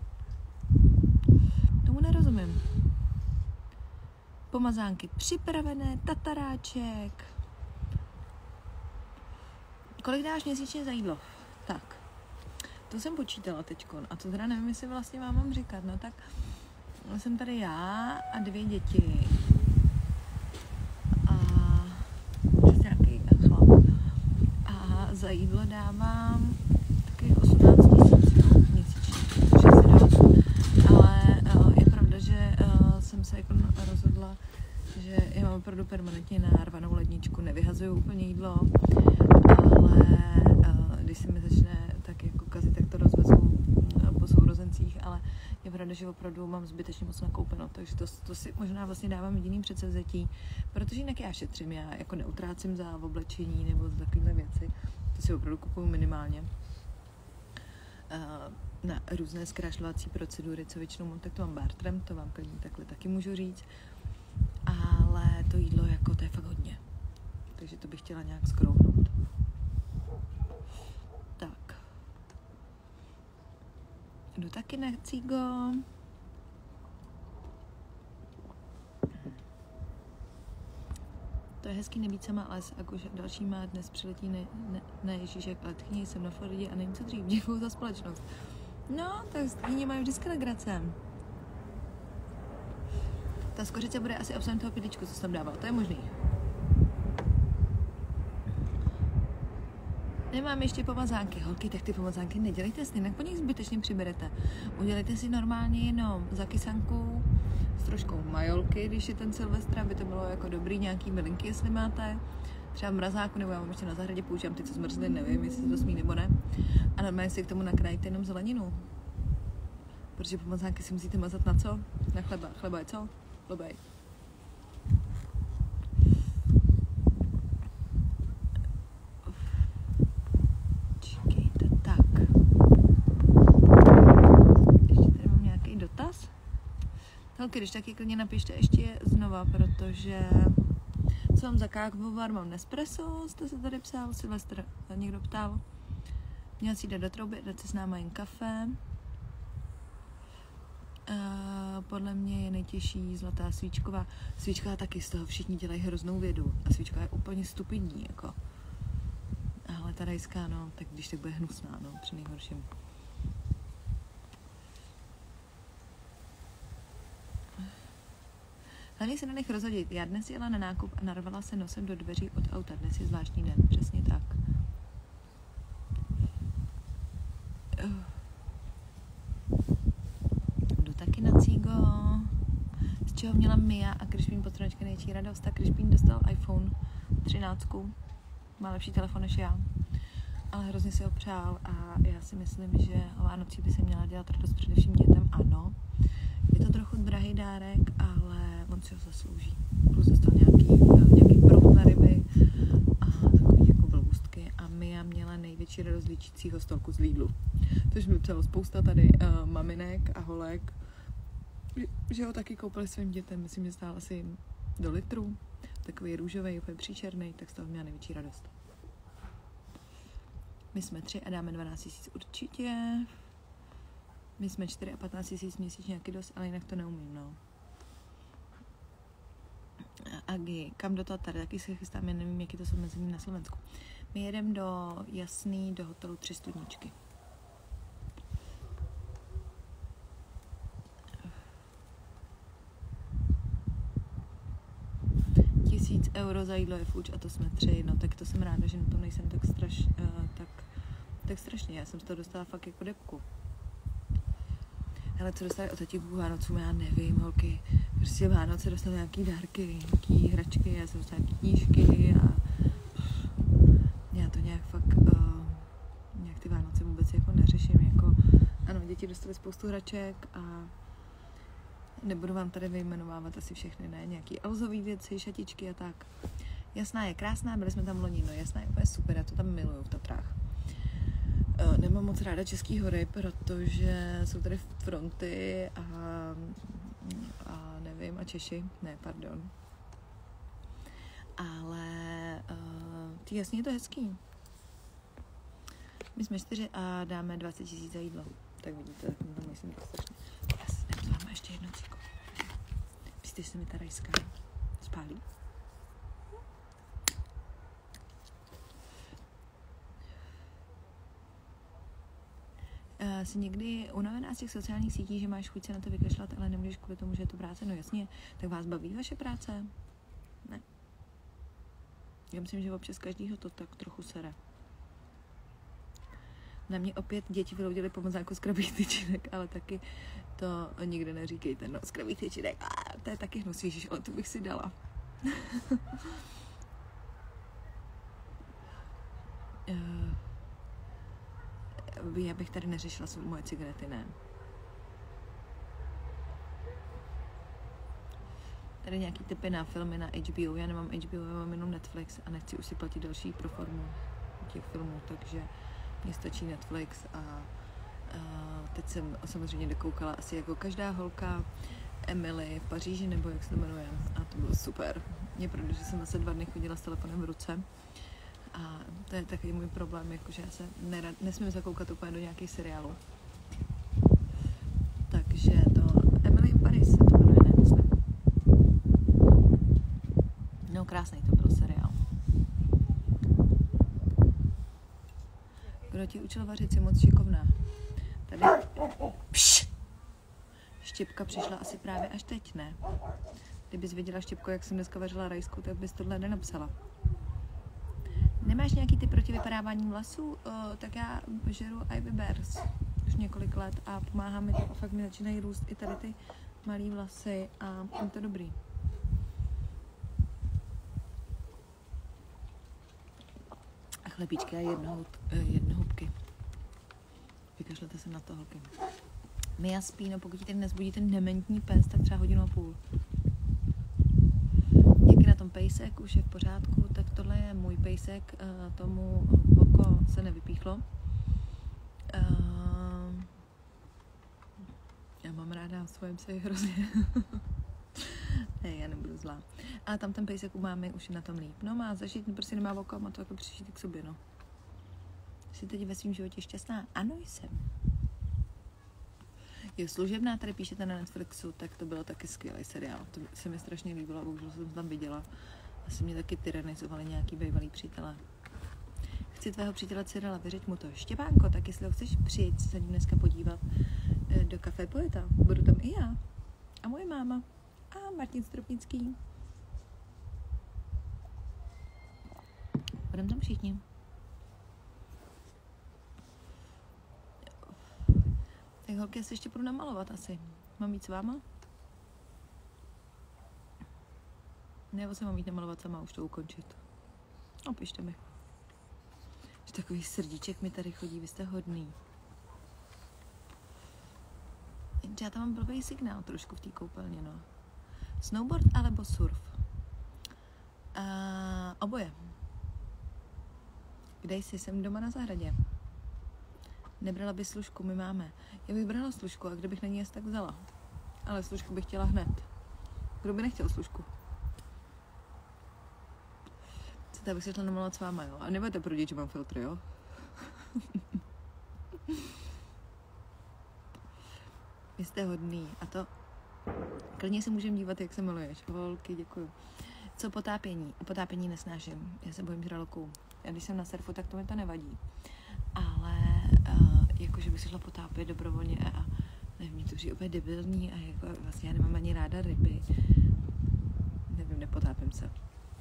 Tomu nerozumím. Pomazánky připravené, tataráček. Kolik dáš měsíčně za jídlo? Tak. to jsem počítala teďkon a to teda nevím, jestli vlastně vám mám říkat, no tak jsem tady já a 2 děti a nějaký chlap a za jídlo dávám taky 18 000 měsíčně, což je dost, ale je pravda, že jsem se jako rozhodla, že já mám opravdu permanentně narvanou ledničku, nevyhazuju úplně jídlo, ale když se mi začne tak jako kazit, tak to rozvezu po sourozencích, ale je pravda, že opravdu mám zbytečně moc nakoupeno, takže to si možná vlastně dávám jediným předsevzetí, protože jinak já šetřím, já jako neutrácím za oblečení nebo za takovéhle věci, to si opravdu kupuju minimálně. Na různé zkrášlovací procedury, co většinou mám, tak to mám bartrem, to vám klidně takhle taky můžu říct, ale to jídlo jako to je fakt hodně, takže to bych chtěla nějak skrouhnout. Tak. Jdu taky na Cigo. To je hezký nebýt sama, ale jak už další má dnes přiletí na Ježíšek, ale tchyni jsem na Floridě a nevím co dřív, děkuju za společnost. No, tak tchyni mají vždycky legrace. Ta skořice bude asi obsahem toho pidličku, co jsem dával, to je možný. Nemám ještě pomazánky. Holky, tak ty pomazánky nedělejte si, jinak po nich zbytečně přiberete. Udělejte si normálně jenom zakysanku s troškou majolky, když je ten Silvestr, aby to bylo jako dobrý, nějaký bylinky, jestli máte. Třeba mrazáku, nebo já mám ještě na zahradě, používám ty, co zmrzly, nevím, jestli to smí nebo ne. A normálně si k tomu nakrájíte jenom zeleninu. Protože pomazánky si musíte mazat na co? Na chleba. Chleba je co? Chlebej. Holky, když taky klidně napište ještě znova, protože co mám za kávovar, mám Nespresso, jste se tady psal, Silvestr někdo ptal. Měl si jít do trouby, dát si s náma jen kafe. Podle mě je nejtěžší zlatá svíčková. Svíčková taky z toho všichni dělají hroznou vědu a svíčka je úplně stupidní, jako. Ale ta rajská, no, tak když tak bude hnusná, no, při nejhorším. Hlavně se nenech rozhodit. Já dnes jela na nákup a narvala se nosem do dveří od auta. Dnes je zvláštní den. Přesně tak. Jdu taky na Cigo. Z čeho měla Mia a Krišpín postroječka největší radost. Tak Krišpín dostal iPhone 13. Má lepší telefon než já. Ale hrozně si ho přál a já si myslím, že o Vánocích by se měla dělat radost především dětem. Ano. Je to trochu drahý dárek, ale on si ho zaslouží. Plus dostal nějaký prout na ryby a takový jako blbůstky. A Mia měla největší radost líčícího stolku z Lidlu. Takže mi psalo spousta tady maminek a holek, že ho taky koupili svým dětem. Myslím, že stál asi do litru. Takový růžový, úplně příčerný, tak z toho měla největší radost. My jsme 3 a dáme 12 000 určitě. My jsme 4 a 15 000 měsíčně nějaký dost, ale jinak to neumím, no. Agi, kam do toho tady, taky se chystám, já nevím, jaký to jsou mezi nimi na Slovensku. My jedeme do Jasný, do hotelu 3 studničky. €1000 za jídlo je fuč a to jsme 3, no tak to jsem ráda, že na tom nejsem tak strašně, já jsem z toho dostala fakt jako depku. Ale co dostali od tatíků Vánocům, já nevím, holky. Prostě Vánoce dostali nějaký dárky, nějaký hračky, já jsem dostala nějaký knížky a já to nějak fakt, nějak ty Vánoce vůbec jako neřeším, jako ano, děti dostali spoustu hraček a nebudu vám tady vyjmenovávat asi všechny, ne, nějaký Elzový věci, šatičky a tak. Jasná je krásná, byli jsme tam loni, no Jasná je úplně super, já to tam miluju v Tatrách. Nemám moc ráda Český hory, protože jsou tady fronty a nevím, a Češi, ne, pardon. Ale ty Jasně je to hezký. My jsme 4 a dáme 20 000 za jídlo. Tak vidíte, tam nejsem dostatečný. Já si nepřijdu ještě jedno cíko. Myslíte, že se mi ta rajská spálí? jsi někdy unavená z těch sociálních sítí, že máš chuť se na to vykašlat, ale nemůžeš kvůli tomu, že je to práce? No jasně, tak vás baví vaše práce? Ne. Já myslím, že občas každýho to tak trochu sere. Na mě opět děti vyloudily pomocáku z krabých tyčinek, ale taky to nikdy neříkejte. No, z krabých tyčinek, to je taky hnus, ježiš, ale to bych si dala. Já bych tady neřešila moje cigarety, ne. Tady nějaký tipy na filmy na HBO. Já nemám HBO, já mám jenom Netflix a nechci už si platit další pro formu těch filmů, takže mně stačí Netflix a teď jsem samozřejmě dokoukala asi jako každá holka Emily v Paříži, nebo jak se to jmenuje, a to bylo super. Mě protože jsem zase 2 dny chodila s telefonem v ruce a to je takový můj problém, jakože já se nesmím zakoukat úplně do nějakých seriálů. Takže to Emily in Paris se to jmenuje, nemyslím. No krásný to byl seriál. Kdo ti učil vařit, si moc šikovná. Tady Štěpka přišla asi právě až teď, ne? Kdybys viděla, Štěpko, jak jsem dneska vařila rajsku, tak bys tohle nenapsala. Nemáš nějaký typ proti vypadávání vlasů? Tak já žeru Ivy Bears už několik let a pomáhá mi to a fakt mi začínají růst i tady ty malý vlasy a je to dobrý. A chlebíčky a jednohubky. Vykašlete se na to, holky. Mia spí, no pokud ten nezbudí ten dementní pes, tak třeba 1,5 hodiny. Jak je na tom pejsek, už je v pořádku, tak tohle je můj pejsek, tomu oko se nevypíchlo. Já mám ráda svoje psy hrozně. Ne, já nebudu zlá. A tam ten pejsek u mámy už je na tom líp. No má zažít, prostě nemá oko a má to jako přišít k sobě, no. Jsi teď ve svém životě šťastná? Ano, jsem. Jo, Služebná, tady píšete na Netflixu, tak to bylo taky skvělý seriál. To se mi strašně líbilo, bohužel jsem tam viděla. Asi mě taky tyranizovali nějaký bývalý přítelé. Chci tvého přítele Cyrila, vyřeď mu to. Štěpánko, tak jestli ho chceš přijít se ním dneska podívat do Café Poeta. Budu tam i já. A moje máma. A Martin Stropnický. Budeme tam všichni. Tak holky, já se ještě půjdu namalovat asi. Mám jít s váma? Nebo se mám jít namalovat sama, už to ukončit. No, pište mi. Že takový srdíček mi tady chodí, vy jste hodný. Já tam mám blbý signál trošku v té koupelně, no. Snowboard alebo surf? Oboje. Kde jsi? Jsem doma na zahradě. Nebrala by služku, my máme. Já bych brala služku, a kdybych na ní tak vzala. Ale služku bych chtěla hned. Kdo by nechtěl služku? Chcete, abych se šla namalovat s váma, jo? A nebudete prudit, že mám filtry, jo? Vy jste hodný. A to... Klidně se můžeme dívat, jak se miluješ. Holky, děkuju. Co potápění? Potápění nesnáším. Já se bojím žraloků. Já když jsem na surfu, tak to mi to nevadí. Ale jakože bych se šla potápět dobrovolně a nevím, mě to přijde úplně debilní a jako vlastně já nemám ani ráda ryby. Nevím, nepotápím se.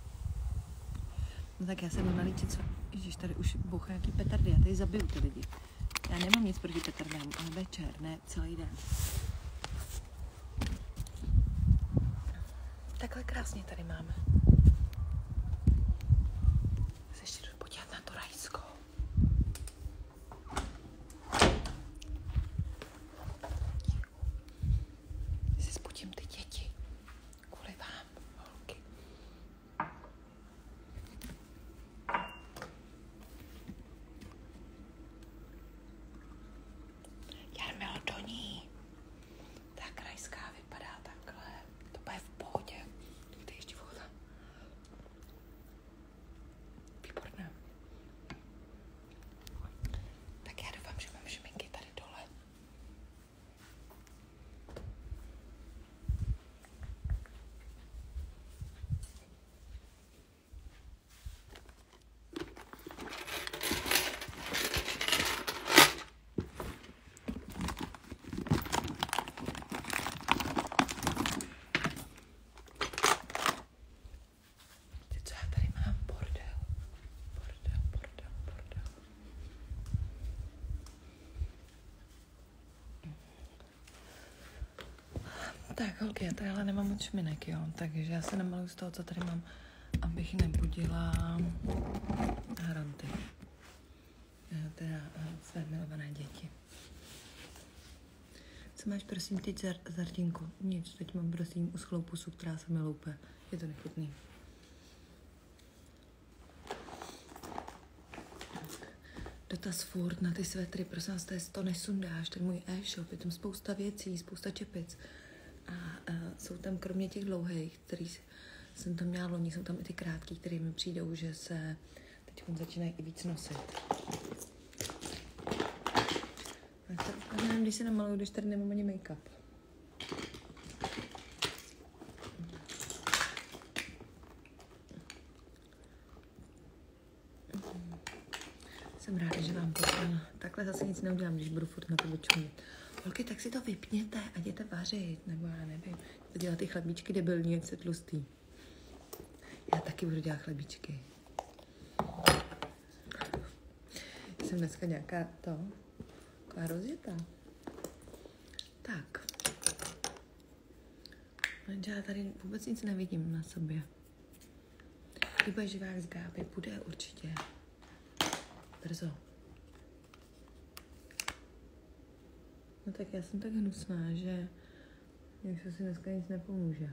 No tak já jsem nalíčit, co... Ježiš, tady už bouchá nějaký petardy, já tady zabiju ty lidi. Já nemám nic proti petardám, ale večer, ne celý den. Takhle krásně tady máme. Se ještě jdu podívat na to rajsko. Si sputím ty děti. Kvůli vám, holky. Jarmilo do ní. Ta krajská vypadá takhle. To bude v pohodě. Kde ještě voda? Tak, holky, já tadyhle nemám moc šminek, jo, takže já se namaluju z toho, co tady mám, abych nebudila hranty. Teda své milované děti. Co máš, prosím, teď Zardinku? Nic, teď mám, prosím, uschlou pusu, která se mi loupe. Je to nechutný. Dotaz furt na ty svetry, prosím vás, to nesundáš, ten můj e-shop, je tam spousta věcí, spousta čepic. A jsou tam kromě těch dlouhých, který jsem tam měla loni, jsou tam i ty krátký, které mi přijdou, že se teď začínají i víc nosit. A nevím, když se namaluju, když tady nemám ani make-up. Jsem ráda, že vám poslala. Takhle zase nic neudělám, když budu furt na to čumit. Holky, tak si to vypněte a jděte vařit, nebo já nevím. To dělat ty chlebíčky debilní, ať se tlustý. Já taky budu dělat chlebíčky. Jsem dneska nějaká taková rozjetá. Tak. Já tady vůbec nic nevidím na sobě. Kdyby živák z Gáby, bude určitě. Brzo. No tak já jsem tak hnusná, že jak si dneska nic nepomůže.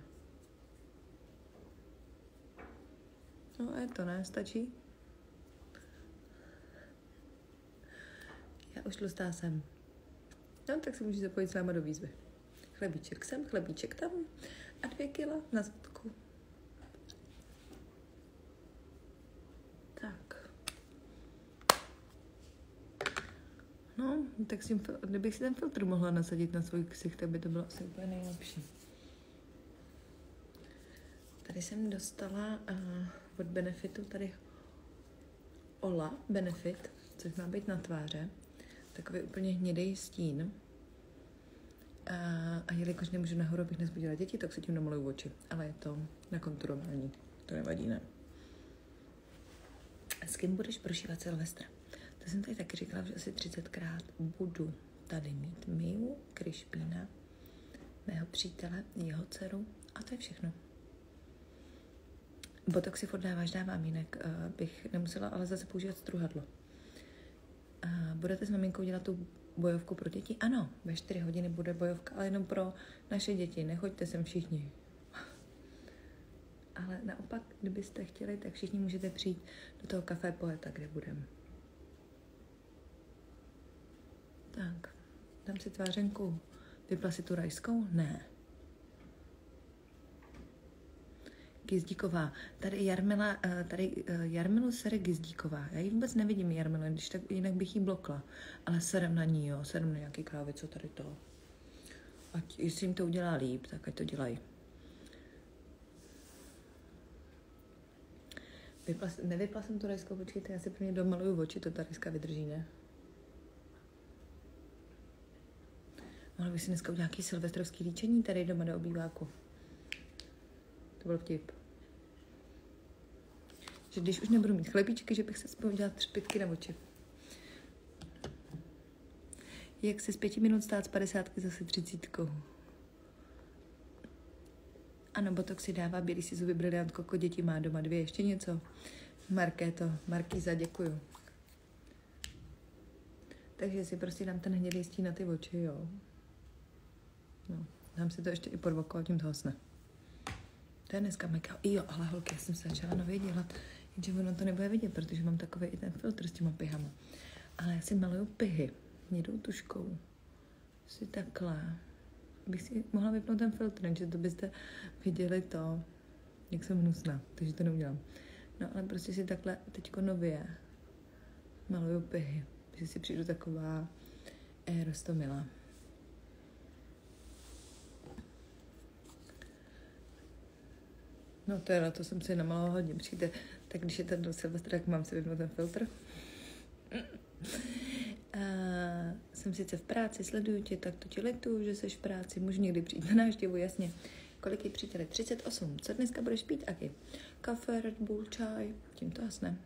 No a to ne, stačí? Já už tlustá jsem. No tak se můžu zapojit s náma do výzvy. Chlebíček sem, chlebíček tam a 2 kila na zadku. Tak. No, tak kdybych si ten filtr mohla nasadit na svůj ksicht, tak by to bylo asi úplně nejlepší. Tady jsem dostala od Benefitu tady Ola Benefit, což má být na tváře. Takový úplně hnědej stín. A jelikož nemůžu nahoru, abych nezbudila děti, tak se tím namaluju oči. Ale je to na konturování. To nevadí, ne? A s kým budeš prožívat Silvestra? To jsem tady taky říkala, že asi 30krát budu tady mít Miu, Krišpína, mého přítele, jeho dceru a to je všechno. Botox si furt dávám, jinak bych nemusela ale zase používat struhadlo. Budete s maminkou dělat tu bojovku pro děti? Ano, ve 4 hodiny bude bojovka, ale jenom pro naše děti. Nechoďte sem všichni. Ale naopak, kdybyste chtěli, tak všichni můžete přijít do toho Café Poeta, kde budeme. Tak, dám si tvářenku. Vypla si tu rajskou? Ne. Gizdíková. Tady Jarmilu sere Gizdíková. Já ji vůbec nevidím, Jarmilu, když tak jinak bych jí blokla. Ale serem na ní, jo. Serem na nějaký krávy, co tady to. Ať, jestli jim to udělá líp, tak ať to dělají. Nevypla jsem tu rajskou, počkejte, já si pro ně domaluju oči, to ta rajská vydrží, ne? Mohla bych si dneska udělat nějaký silvestrovský líčení tady doma do obýváku. To byl vtip. Že když už nebudu mít chlebíčky, že bych se spolu dělat třpytky na oči. Jak se z 5 minut stát z 50 zase 30. Ano, botox si dává, bělý si zuby, briliant, koko, děti má doma 2. Ještě něco? Markýza, děkuju. Takže si prostě dám ten hnědý stín na ty oči, jo. No, dám si to ještě i pod oko a tím to hasne. To je dneska make-up. Jo, ale holky, já jsem se začala nově dělat, jenže ono to nebude vidět, protože mám takový i ten filtr s těma pihama. Ale já si maluju pihy hnědou tuškou. Si takhle. Bych si mohla vypnout ten filtr, takže to byste viděli to, jak jsem hnusná, takže to neudělám. No ale prostě si takhle teďko nově maluju pihy, že si přijdu taková Rostomila. No to je na to, jsem si namalovala hodně. Přijde, tak když je ten do Silvestra, tak mám si vypnout ten filtr. Jsem sice v práci, sleduju tě, tak to ti letuju, že jsi v práci, můžu někdy přijít na návštěvu, jasně. Kolik je příteli? 38. Co dneska budeš pít, Aki? Kafe, Red Bull, čaj, tím to hasne.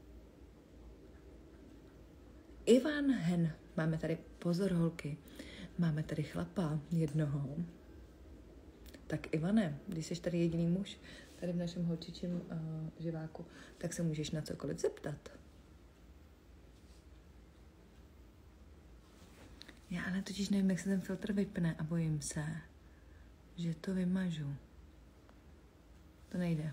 Ivan Hen. Máme tady pozor, holky. Máme tady chlapa jednoho. Tak Ivane, když jsi tady jediný muž, tady v našem holčičím živáku, tak se můžeš na cokoliv zeptat. Já ale totiž nevím, jak se ten filtr vypne a bojím se, že to vymažu. To nejde.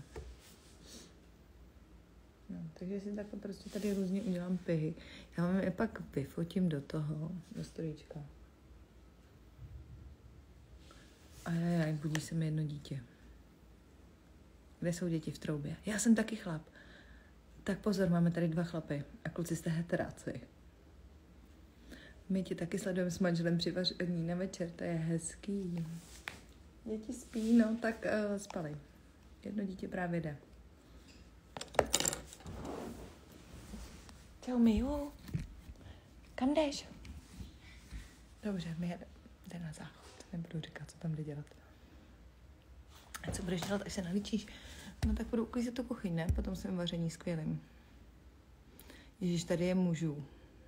No, takže si takhle prostě tady různě udělám pihy. Já vám je pak vyfotím do toho, do storíčka. Ajajaj, budí se mi jedno dítě. Kde jsou děti v troubě? Já jsem taky chlap. Tak pozor, máme tady 2 chlapy a kluci jste heteráci. My ti taky sledujeme s manželem při vaření na večer, to je hezký. Děti spí, no, tak spali. Jedno dítě právě jde. Čau, Miu. Kam jdeš? Dobře, my jde na záchod. Nebudu říkat, co tam jde dělat. A co budeš dělat, až se nalíčíš? No tak budu uklízet tu kuchyň, ne? Potom svým vaření skvělým. Ježíš, tady je mužů.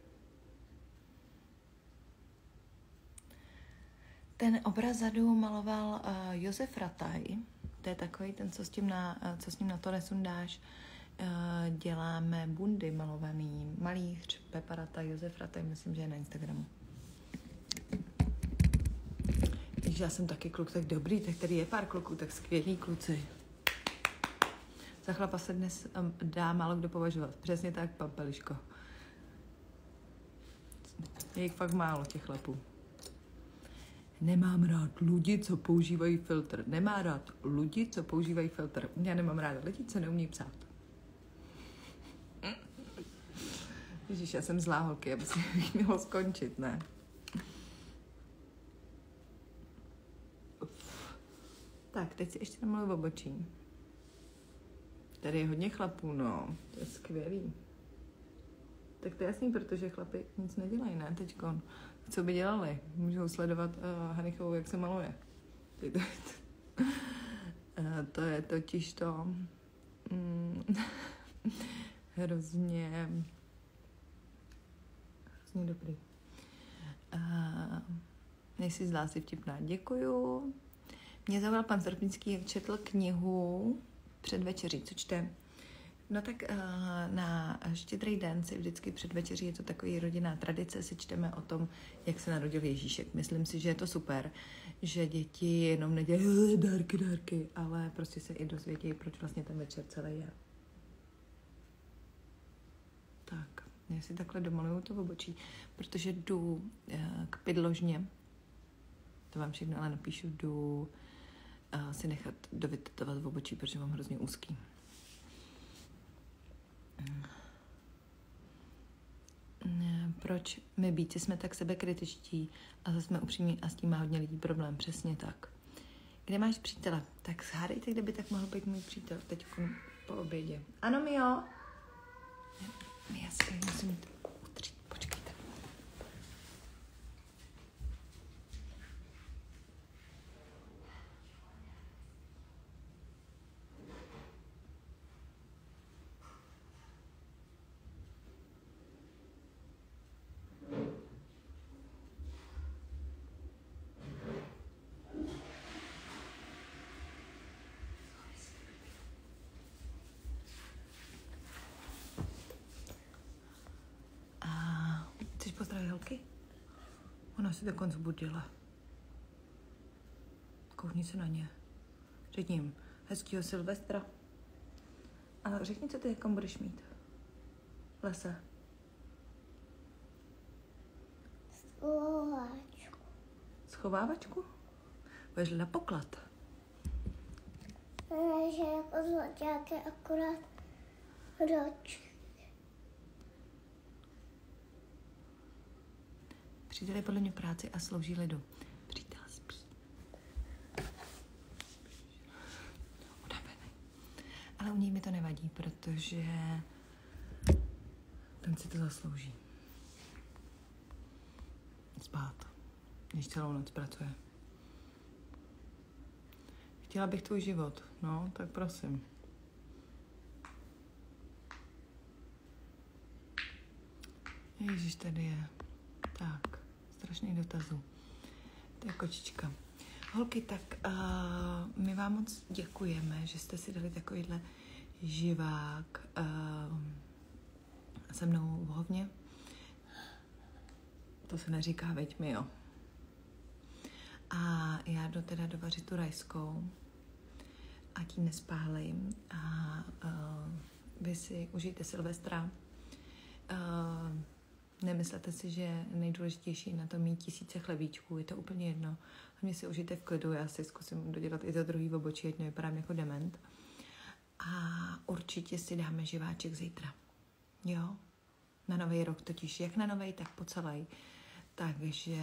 Ten obraz zadu maloval Josef Rataj. To je takový ten, co s ním na to nesundáš. Děláme bundy malovaný. Malíř Pepa Rataj, Josef Rataj, myslím, že je na Instagramu. Ježiš, já jsem taky kluk, tak dobrý, tak tady je pár kluků, tak skvělí kluci. Za chlapa se dnes dá málo kdo považovat. Přesně tak, Pampeliško. Je jich fakt málo, těch chlapů. Nemám rád lidi, co používají filtr. Nemá rád lidi, co používají filtr. Já nemám rád lidi, co neumí psát. Ježíš, já jsem zlá holky, aby se mělo skončit, ne? Tak, teď si ještě namluv obočí. Tady je hodně chlapů, no. To je skvělý. Tak to je jasný, protože chlapi nic nedělají, ne, teďkon. Co by dělali? Můžou sledovat Hanichovou, jak se maluje. To je totiž to hrozně dobrý. Nejsi z lásy vtipná. Děkuju. Mě zavolal pan Stropnický, jak četl knihu před večeří. Co čte? No tak na Štědrý den si vždycky před večeří, je to takový rodinná tradice, si čteme o tom, jak se narodil Ježíšek. Myslím si, že je to super, že děti jenom nedělají dárky, ale prostě se i dozvědějí, proč vlastně ten večer celý je. Tak, já si takhle domaluju to obočí, protože jdu k podložně, to vám všechno ale napíšu, jdu si nechat dovytetovat v obočí, protože mám hrozně úzký. Proč my býti jsme tak sebekritičtí a zase jsme upřímní a s tím má hodně lidí problém, přesně tak. Kde máš přítele? Tak shádejte, kde by tak mohl být můj přítel teď po obědě. Ano, Mio? Já si musím jít utřít, počkejte. Chceš pozdravit holky? Ona si dokonce budila. Koukni se na ně. Řekni jim hezkýho Silvestra. A řekni, co ty jakom budeš mít. Lese. Schovávačku. Schovávačku? Budeš na poklad. Ne, že jako zlaťáky akorát hročky. Přítel je podle mě práci a slouží lidu. Přítel spí. Unavený. Ale u něj mi to nevadí, protože ten si to zaslouží. Spát, když celou noc pracuje. Chtěla bych tvůj život, no, tak prosím. Ježíš, tady je. Tak, strašných dotazů. To je kočička. Holky, tak my vám moc děkujeme, že jste si dali takovýhle živák se mnou v hovně. To se neříká, veď mi, jo. A já jdu teda dovařit tu rajskou, ať ji nespálím. A vy si užijte Silvestra. Nemyslete si, že nejdůležitější na to mít 1000 chlebíčků, je to úplně jedno. Hlavně si užijte v klidu, já si zkusím dodělat i to druhý obočí, ať nevypadám jako dement. A určitě si dáme živáček zítra. Jo? Na nový rok totiž, jak na nový, tak po celý. Takže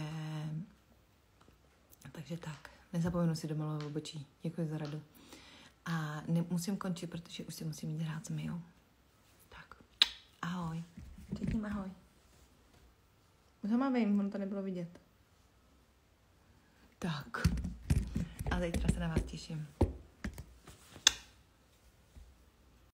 tak. Nezapomenu si domalovat obočí. Děkuji za radu. A musím končit, protože už si musím jít hrát s Mijou. Tak. Ahoj. Řekni ahoj. Zamávejím, ono to nebylo vidět. Tak. A zítra se na vás těším.